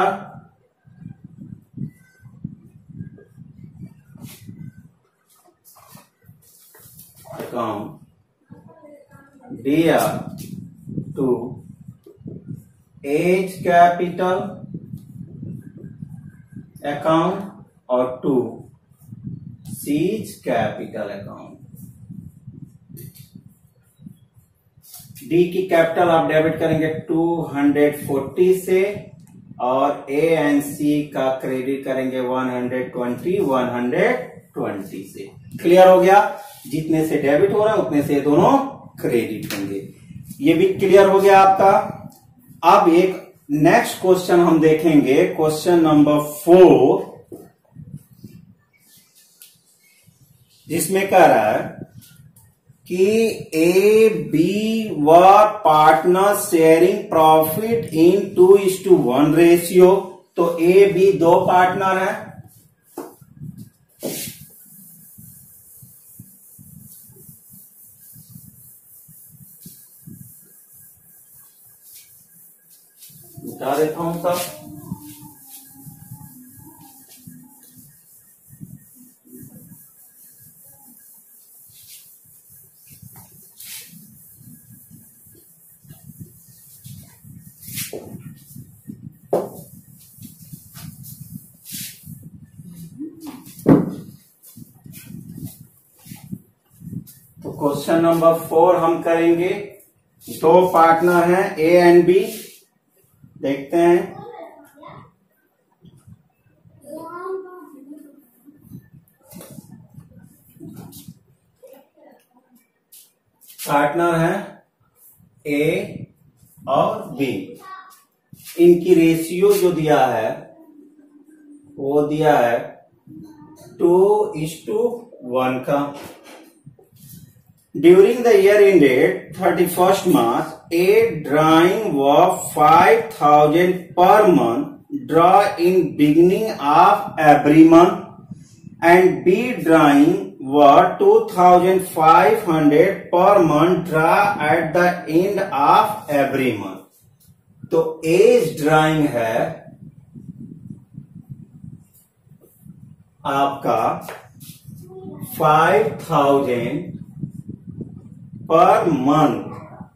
अकाउंट दिया टू एज कैपिटल अकाउंट और to C's capital account. D की कैपिटल आप डेबिट करेंगे 240 से और ए एंड सी का क्रेडिट करेंगे 120 से। क्लियर हो गया, जितने से डेबिट हो रहा है उतने से दोनों क्रेडिट होंगे। ये भी क्लियर हो गया आपका। अब एक नेक्स्ट क्वेश्चन हम देखेंगे, क्वेश्चन नंबर 4, जिसमें कह रहा है कि ए बी व partner sharing profit in 2:1 ratio. तो ए बी दो पार्टनर हैं, बता देता हूं सब। तो क्वेश्चन नंबर 4 हम करेंगे, दो पार्टनर हैं ए एंड बी। देखते हैं, पार्टनर हैं ए और बी। इनकी रेशियो जो दिया है वो दिया है 2:1 का। During the year ended 31st March, A drawing was 5,000 per month, draw in beginning of every month, and B drawing was 2,500 per month, draw at the end of every month. तो A's drawing है आपका 5,000 पर मंथ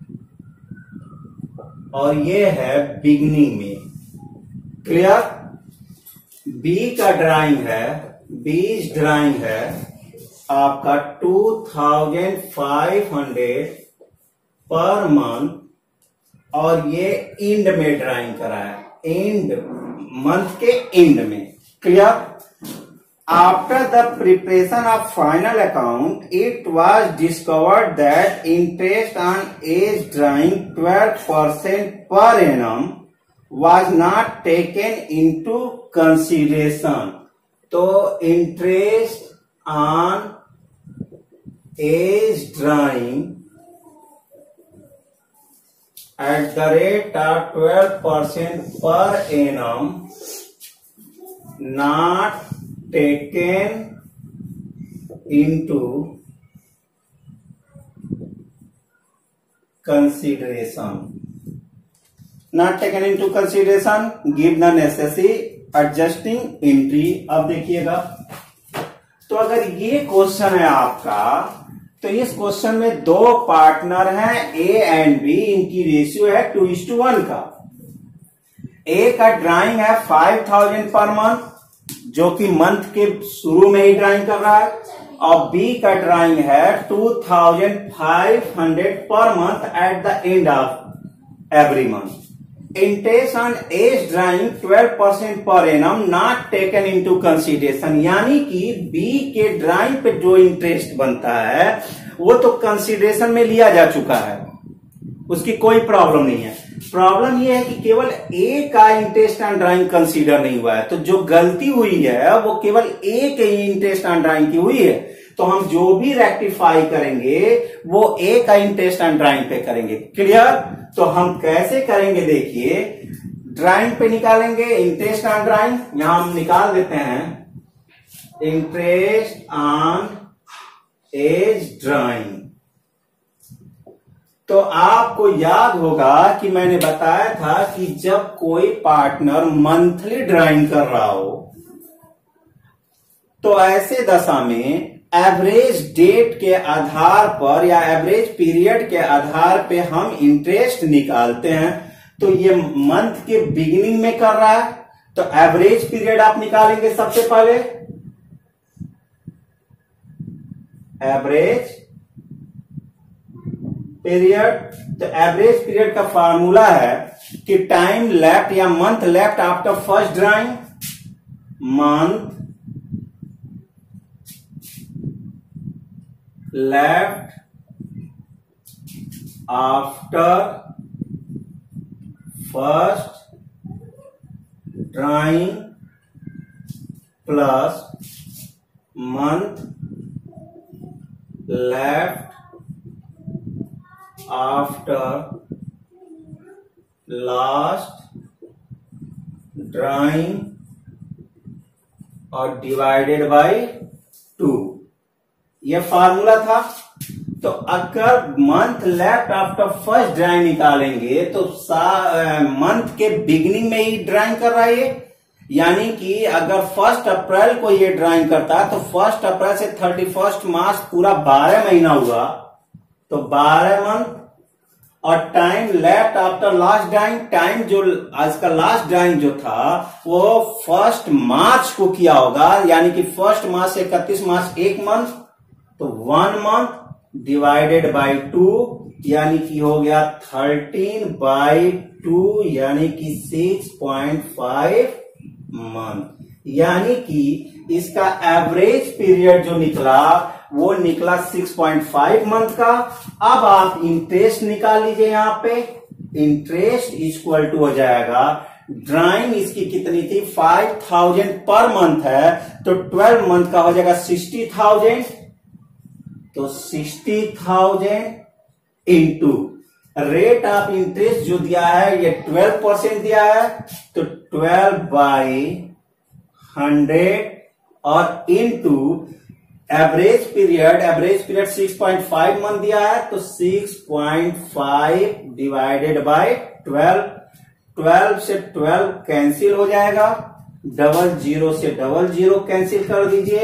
और ये है बिगनिंग में। क्लियर। बी का ड्राइंग है, बीज ड्राइंग है आपका 2,500 पर मंथ और ये एंड में ड्राइंग करा है, एंड मंथ के एंड में। Clear. After the preparation of final account, it was discovered that interest on age drawing 12% per annum was not taken into consideration. तो interest on age drawing at the rate of 12% per annum not taken into consideration. Not taken into consideration, give the necessary adjusting entry. अब देखिएगा, तो अगर ये क्वेश्चन है आपका, तो इस क्वेश्चन में दो पार्टनर हैं ए एंड बी, इनकी रेशियो है 2:1 का। ए का ड्राइंग है 5,000 पर मंथ, जो कि मंथ के शुरू में ही ड्राइंग कर रहा है, और बी का ड्राइंग है 2,500 per month at the end of every month. Interest on A's drawing 12% per annum not taken into consideration, यानी कि बी के ड्राइंग पे जो इंटरेस्ट बनता है वो तो कंसीडरेशन में लिया जा चुका है, उसकी कोई प्रॉब्लम नहीं है। प्रॉब्लम ये है कि केवल ए का इंटरेस्ट ऑन ड्राइंग कंसीडर नहीं हुआ है, तो जो गलती हुई है वो केवल ए के इंटरेस्ट ऑन ड्राइंग की हुई है। तो हम जो भी रेक्टिफाई करेंगे वो ए का इंटरेस्ट ऑन ड्राइंग पे करेंगे। क्लियर। तो हम कैसे करेंगे, देखिए ड्राइंग पे निकालेंगे, इंटरेस्ट ऑन ड्राइंग यहां हम निकाल देते हैं, इंटरेस्ट ऑन एज ड्राइंग। तो आपको याद होगा कि मैंने बताया था कि जब कोई पार्टनर मंथली ड्राइंग कर रहा हो तो ऐसे दशा में एवरेज डेट के आधार पर या एवरेज पीरियड के आधार पे हम इंटरेस्ट निकालते हैं। तो ये मंथ के बिगिनिंग में कर रहा है तो एवरेज पीरियड आप निकालेंगे सबसे पहले, एवरेज पीरियड। तो एवरेज पीरियड का फार्मूला है कि टाइम लेफ्ट या month left after first drawing, month left after first drawing plus month left after last drawing और डिवाइडेड बाय 2, ये फार्मूला था। तो अगर month left after first drawing निकालेंगे तो मंथ के बिगिनिंग में ही ड्राइंग कर रहा है ये, यानी कि अगर 1 अप्रैल को ये ड्राइंग करता है तो 1 अप्रैल से 31 मार्च पूरा 12 महीना हुआ, तो 12 मंथ। और time left after last drawing, time जो आज का लास्ट ड्राइंग जो था वो 1 मार्च को किया होगा, यानी कि 1 मार्च से 31 मार्च 1 मंथ, तो 1 मंथ डिवाइडेड बाय 2 यानी कि हो गया 13/2 यानी कि 6.5 मंथ। यानी कि इसका एवरेज पीरियड जो निकला वो निकला 6.5 मंथ का। अब आप इंटरेस्ट निकाल लीजिए, यहां पे इंटरेस्ट इक्वल टू हो जाएगा, ड्राइंग इसकी कितनी थी 5000 पर मंथ है, तो 12 मंथ का हो जाएगा 60,000, तो 60,000 इंटू रेट ऑफ इंटरेस्ट जो दिया है ये 12% दिया है, तो 12/100 और इंटू एवरेज पीरियड 6.5 मंथ दिया है, तो 6.5 डिवाइडेड बाय 12, 12 से 12 कैंसिल हो जाएगा, 00 से 00 कैंसिल कर दीजिए,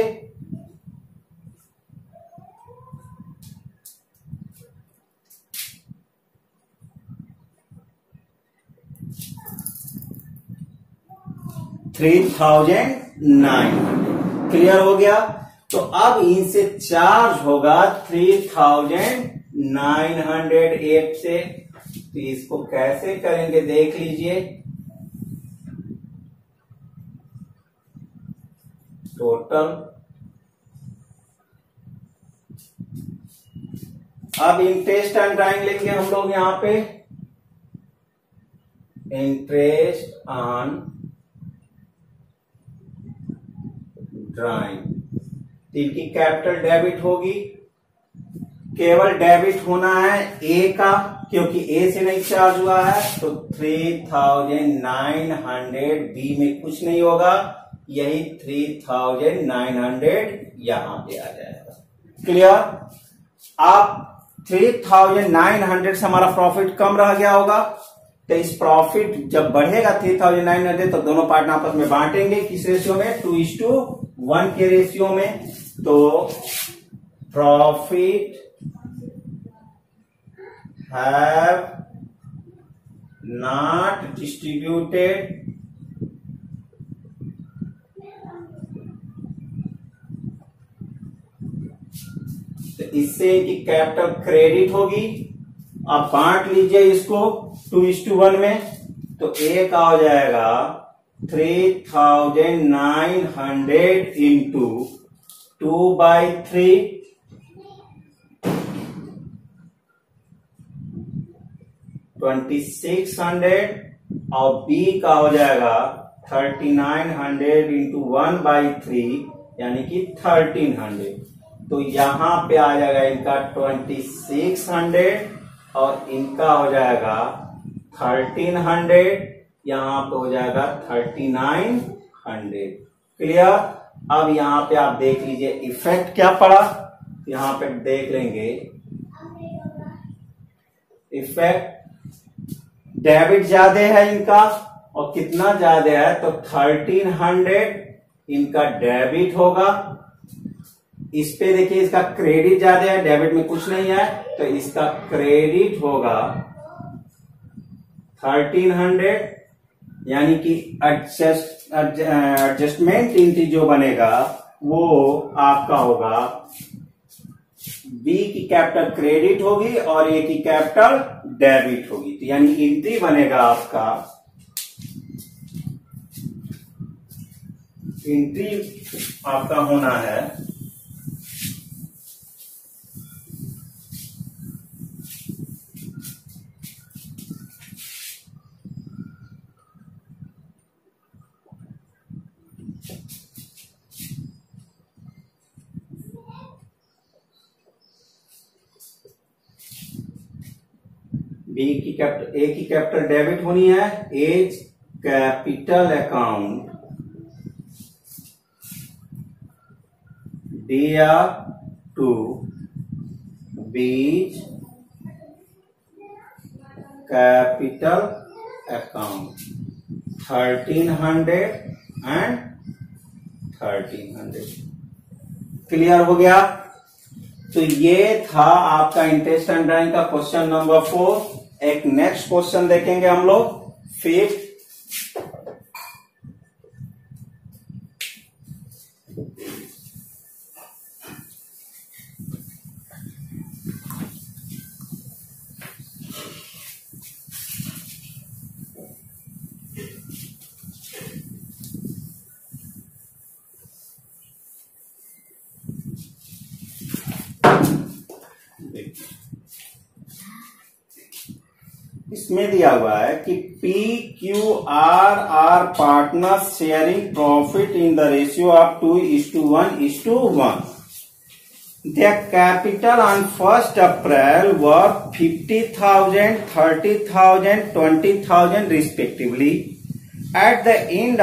$3,009 क्लियर हो गया। तो अब इनसे चार्ज होगा 3,908 से, तो इसको कैसे करेंगे देख लीजिए। टोटल अब इंटरेस्ट ऑन ड्राइंग लेंगे हम लोग, यहां पे इंटरेस्ट ऑन ड्राइंग, इनकी कैपिटल डेबिट होगी, केवल डेबिट होना है ए का, क्योंकि ए से नहीं चार्ज हुआ है, तो 3,900 बी में कुछ नहीं होगा, यही 3,900 यहां पे आ जाएगा। क्लियर। आप 3,900 से हमारा प्रॉफिट कम रह गया होगा, तो इस प्रॉफिट जब बढ़ेगा 3,900 तो दोनों पार्टनर आपस में बांटेंगे, किस रेशियो में 2:1 के रेशियो में। तो प्रॉफिट हैव नॉट डिस्ट्रीब्यूटेड तो इससे इनकी कैपिटल क्रेडिट होगी। आप बांट लीजिए इसको 2:1 में, तो ए का हो जाएगा 3,900 इंटू 2/3 2600 और बी का हो जाएगा 3,900 इंटू 1/3 यानी कि 1,300। तो यहां पे आ जाएगा इनका 2600 और इनका हो जाएगा 1,300, यहाँ पे हो जाएगा 3900। क्लियर। अब यहाँ पे आप देख लीजिए इफेक्ट क्या पड़ा, यहाँ पे देख लेंगे इफेक्ट डेबिट ज्यादा है इनका, और कितना ज्यादा है तो 1300 इनका डेबिट होगा। इस पे देखिए इसका क्रेडिट ज्यादा है, डेबिट में कुछ नहीं है, तो इसका क्रेडिट होगा 1300, यानी कि एडजस्टमेंट एंट्री जो बनेगा वो आपका होगा बी की कैपिटल क्रेडिट होगी और ए की कैपिटल डेबिट होगी। तो यानी एंट्री बनेगा आपका, एंट्री आपका होना है बी की कैपिटल, ए की कैपिटल डेबिट होनी है, A's capital account DR to B's capital account 1300 and 1300। Clear हो गया। तो ये था आपका इंटरेस्ट एंड ड्राइंग का क्वेश्चन नंबर 4। एक नेक्स्ट क्वेश्चन देखेंगे हम लोग 5th। इसमें दिया हुआ है कि PQR are partner sharing profit in the ratio of 2:1:1। Their capital on 1st April were 50,000, 30,000, 20,000 respectively. At the end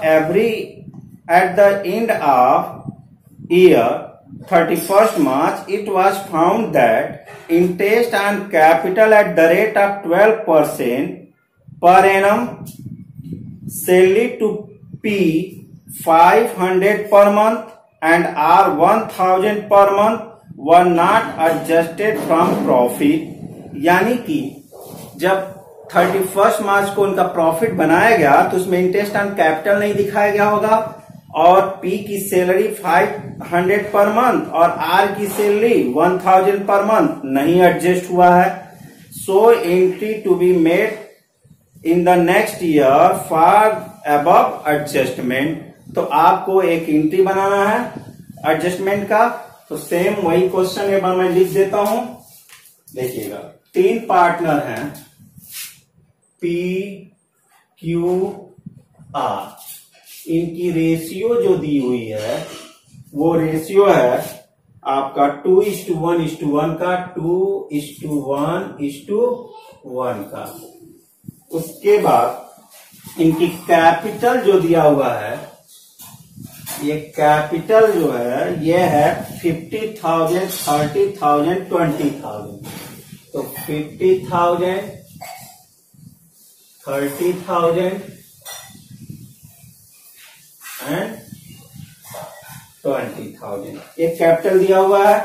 of year 31st March, it was found that interest on capital at the rate of 12% per annum, salary to P 500 per month and R 1000 per month were not adjusted from profit। यानी कि जब 31 मार्च को उनका प्रॉफिट बनाया गया तो उसमें इंटरेस्ट ऑन कैपिटल नहीं दिखाया गया होगा, और P की सैलरी 500 पर मंथ और R की सैलरी 1000 पर मंथ नहीं एडजस्ट हुआ है। So entry to be made in the next year for above adjustment. तो आपको एक एंट्री बनाना है एडजस्टमेंट का। तो सेम वही क्वेश्चन एक बार मैं लिख देता हूं, देखिएगा। 3 पार्टनर हैं PQR, इनकी रेशियो जो दी हुई है वो रेशियो है आपका 2:1:1 का, 2:1:1 का। उसके बाद इनकी कैपिटल जो दिया हुआ है, ये कैपिटल जो है ये है 50,000, 30,000, 20,000। तो 50,000, 30,000 एंड 20,000 एक कैपिटल दिया हुआ है।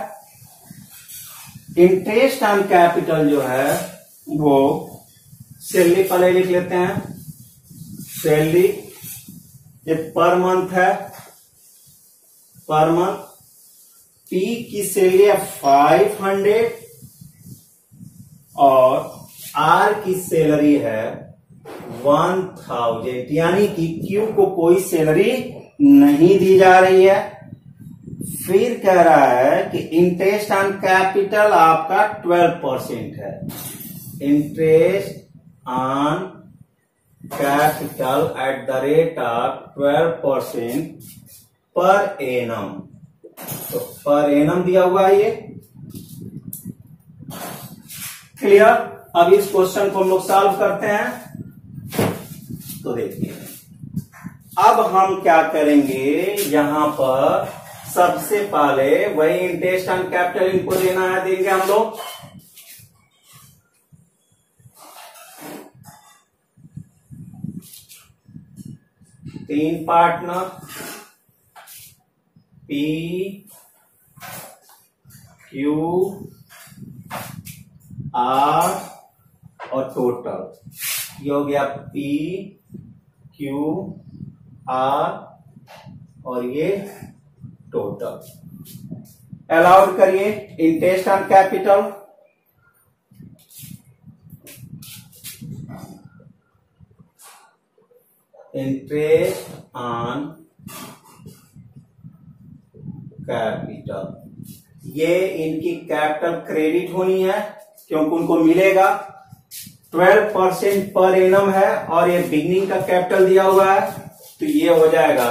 इंटरेस्ट ऑन कैपिटल जो है वो सैलरी पहले लिख लेते हैं। सैलरी ये पर मंथ है, पर मंथ। पी की सैलरी है 500 और आर की सैलरी है 1000, यानी कि क्यू को कोई सैलरी नहीं दी जा रही है। फिर कह रहा है कि इंटरेस्ट ऑन कैपिटल आपका 12% है। Interest on capital at the rate of 12% per annum. तो पर एनम दिया हुआ है ये। क्लियर। अब इस क्वेश्चन को हम लोग सॉल्व करते हैं। तो देखिए अब हम क्या करेंगे, यहां पर सबसे पहले वही इंटरेस्ट ऑन कैपिटल इनको देना है, देंगे हम लोग। तीन पार्टनर पी क्यू आर और टोटल, ये हो गया पी क्यू आर और ये टोटल। अलाउड करिए interest on capital, interest on capital, ये इनकी कैपिटल क्रेडिट होनी है क्योंकि उनको मिलेगा 12% पर एनम है और ये बिगनिंग का कैपिटल दिया हुआ है, तो ये हो जाएगा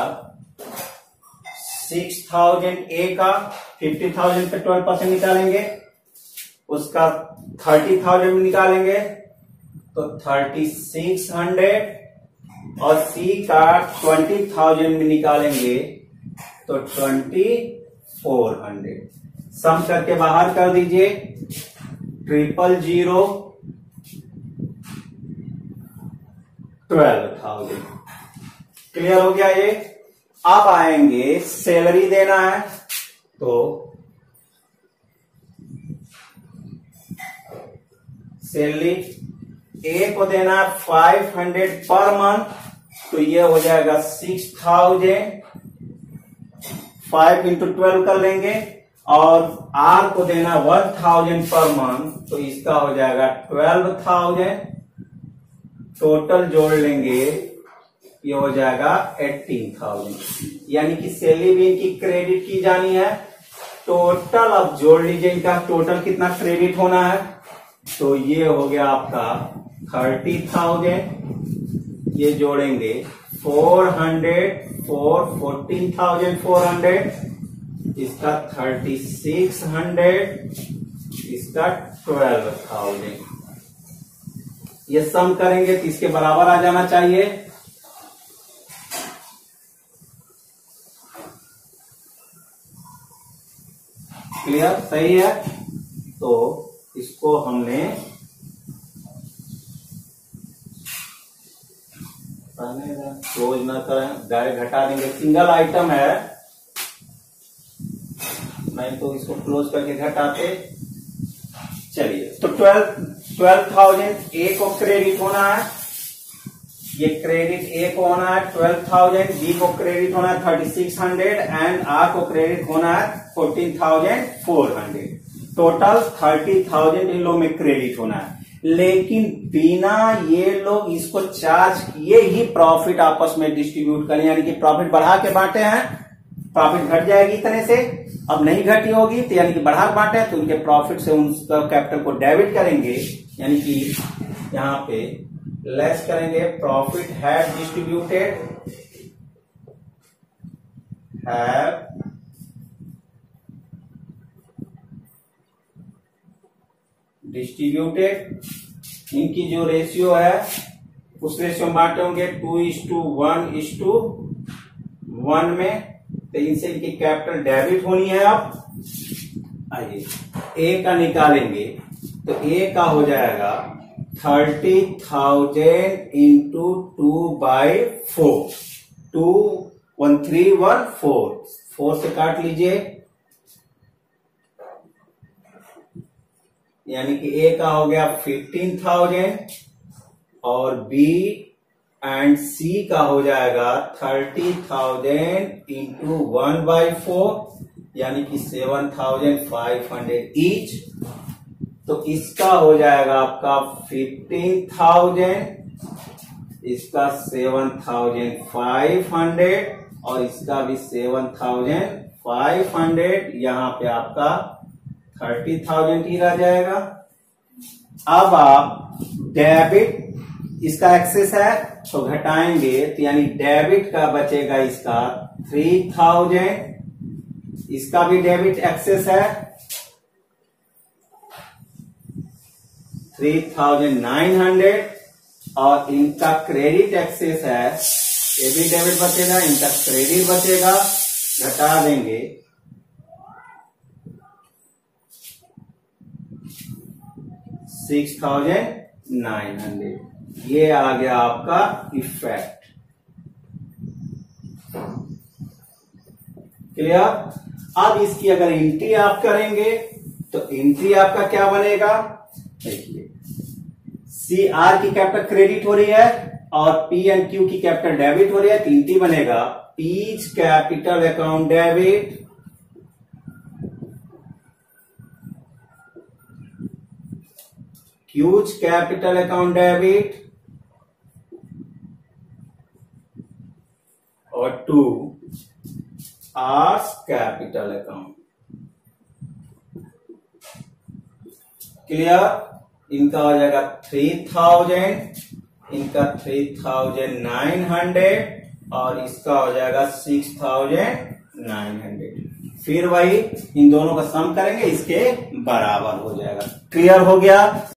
6000 ए का 50,000 पे 12% निकालेंगे, उसका 30,000 में निकालेंगे तो 3600 और सी का 20,000 में निकालेंगे तो 2400। सम करके बाहर कर दीजिए 000 12,000। क्लियर हो गया ये। अब आएंगे सैलरी देना है, तो सैलरी ए को देना है 500 पर मंथ, तो ये हो जाएगा 6000, 5 into 12 कर लेंगे, और आर को देना 1000 पर मंथ, तो इसका हो जाएगा 12,000, टोटल जोड़ लेंगे ये हो जाएगा 18,000। यानी कि सैलरी भी इनकी क्रेडिट की जानी है। टोटल अब जोड़ लीजिए, इनका टोटल कितना क्रेडिट होना है, तो ये हो गया आपका 30,000, ये जोड़ेंगे 400 4 14,400, इसका 3600, इसका 12,000। ये सम करेंगे तो इसके बराबर आ जाना चाहिए। क्लियर, सही है। तो इसको हमने क्लोज ना करें, डायरेक्ट घटा देंगे, सिंगल आइटम है, नहीं तो इसको क्लोज करके घटाते। चलिए, तो 12,000 ए को क्रेडिट होना है, ये क्रेडिट ए को होना है 12,000, बी को क्रेडिट होना है 3600 एंड आर को क्रेडिट होना है 14,400। टोटल 30,000 इन लोग में क्रेडिट होना है, लेकिन बिना ये लोग इसको चार्ज किए ही प्रॉफिट आपस में डिस्ट्रीब्यूट करें, यानी कि प्रॉफिट बढ़ा के बांटे हैं, प्रॉफिट घट जाएगी इतने से, अब नहीं घटी होगी तो यानी कि बढ़ा के बांटे तो उनके प्रॉफिट से उनका कैपिटल को डेबिट करेंगे, यानी कि यहां पे लेस करेंगे। प्रॉफिट हैव डिस्ट्रीब्यूटेड, इनकी जो रेशियो है उस रेशियो में बांटे होंगे 2:1:1 में, तो इनसे इनकी कैपिटल डेबिट होनी है। अब आइए ए का निकालेंगे, तो ए का हो जाएगा 30,000 इंटू 2/4, 21314, 4 से काट लीजिए, यानी कि ए का हो गया 15,000 और बी एंड सी का हो जाएगा 30,000 इंटू 1/4, यानी कि 7,500 ईच। तो इसका हो जाएगा आपका 15,000, इसका 7,500 और इसका भी 7,500, यहां पे आपका 30,000 ही रह जाएगा। अब आप डेबिट, इसका एक्सेस है तो घटाएंगे, तो यानी डेबिट का बचेगा इसका 3,000, इसका भी डेबिट एक्सेस है 3,900, और इनका क्रेडिट एक्सेस है, ये भी डेबिट बचेगा, इनका क्रेडिट बचेगा, घटा देंगे 6,900। ये आ गया आपका इफेक्ट। क्लियर। अब इसकी अगर एंट्री आप करेंगे तो एंट्री आपका क्या बनेगा, देखिए CR की कैपिटल क्रेडिट हो रही है और P एंड Q की कैपिटल डेबिट हो रही है, तो एंट्री बनेगा P's capital account debit Q's capital account debit और to R's capital account. Clear. इनका हो जाएगा 3000, इनका 3900 और इसका हो जाएगा 6900। फिर वही इन दोनों का सम करेंगे, इसके बराबर हो जाएगा। क्लियर हो गया।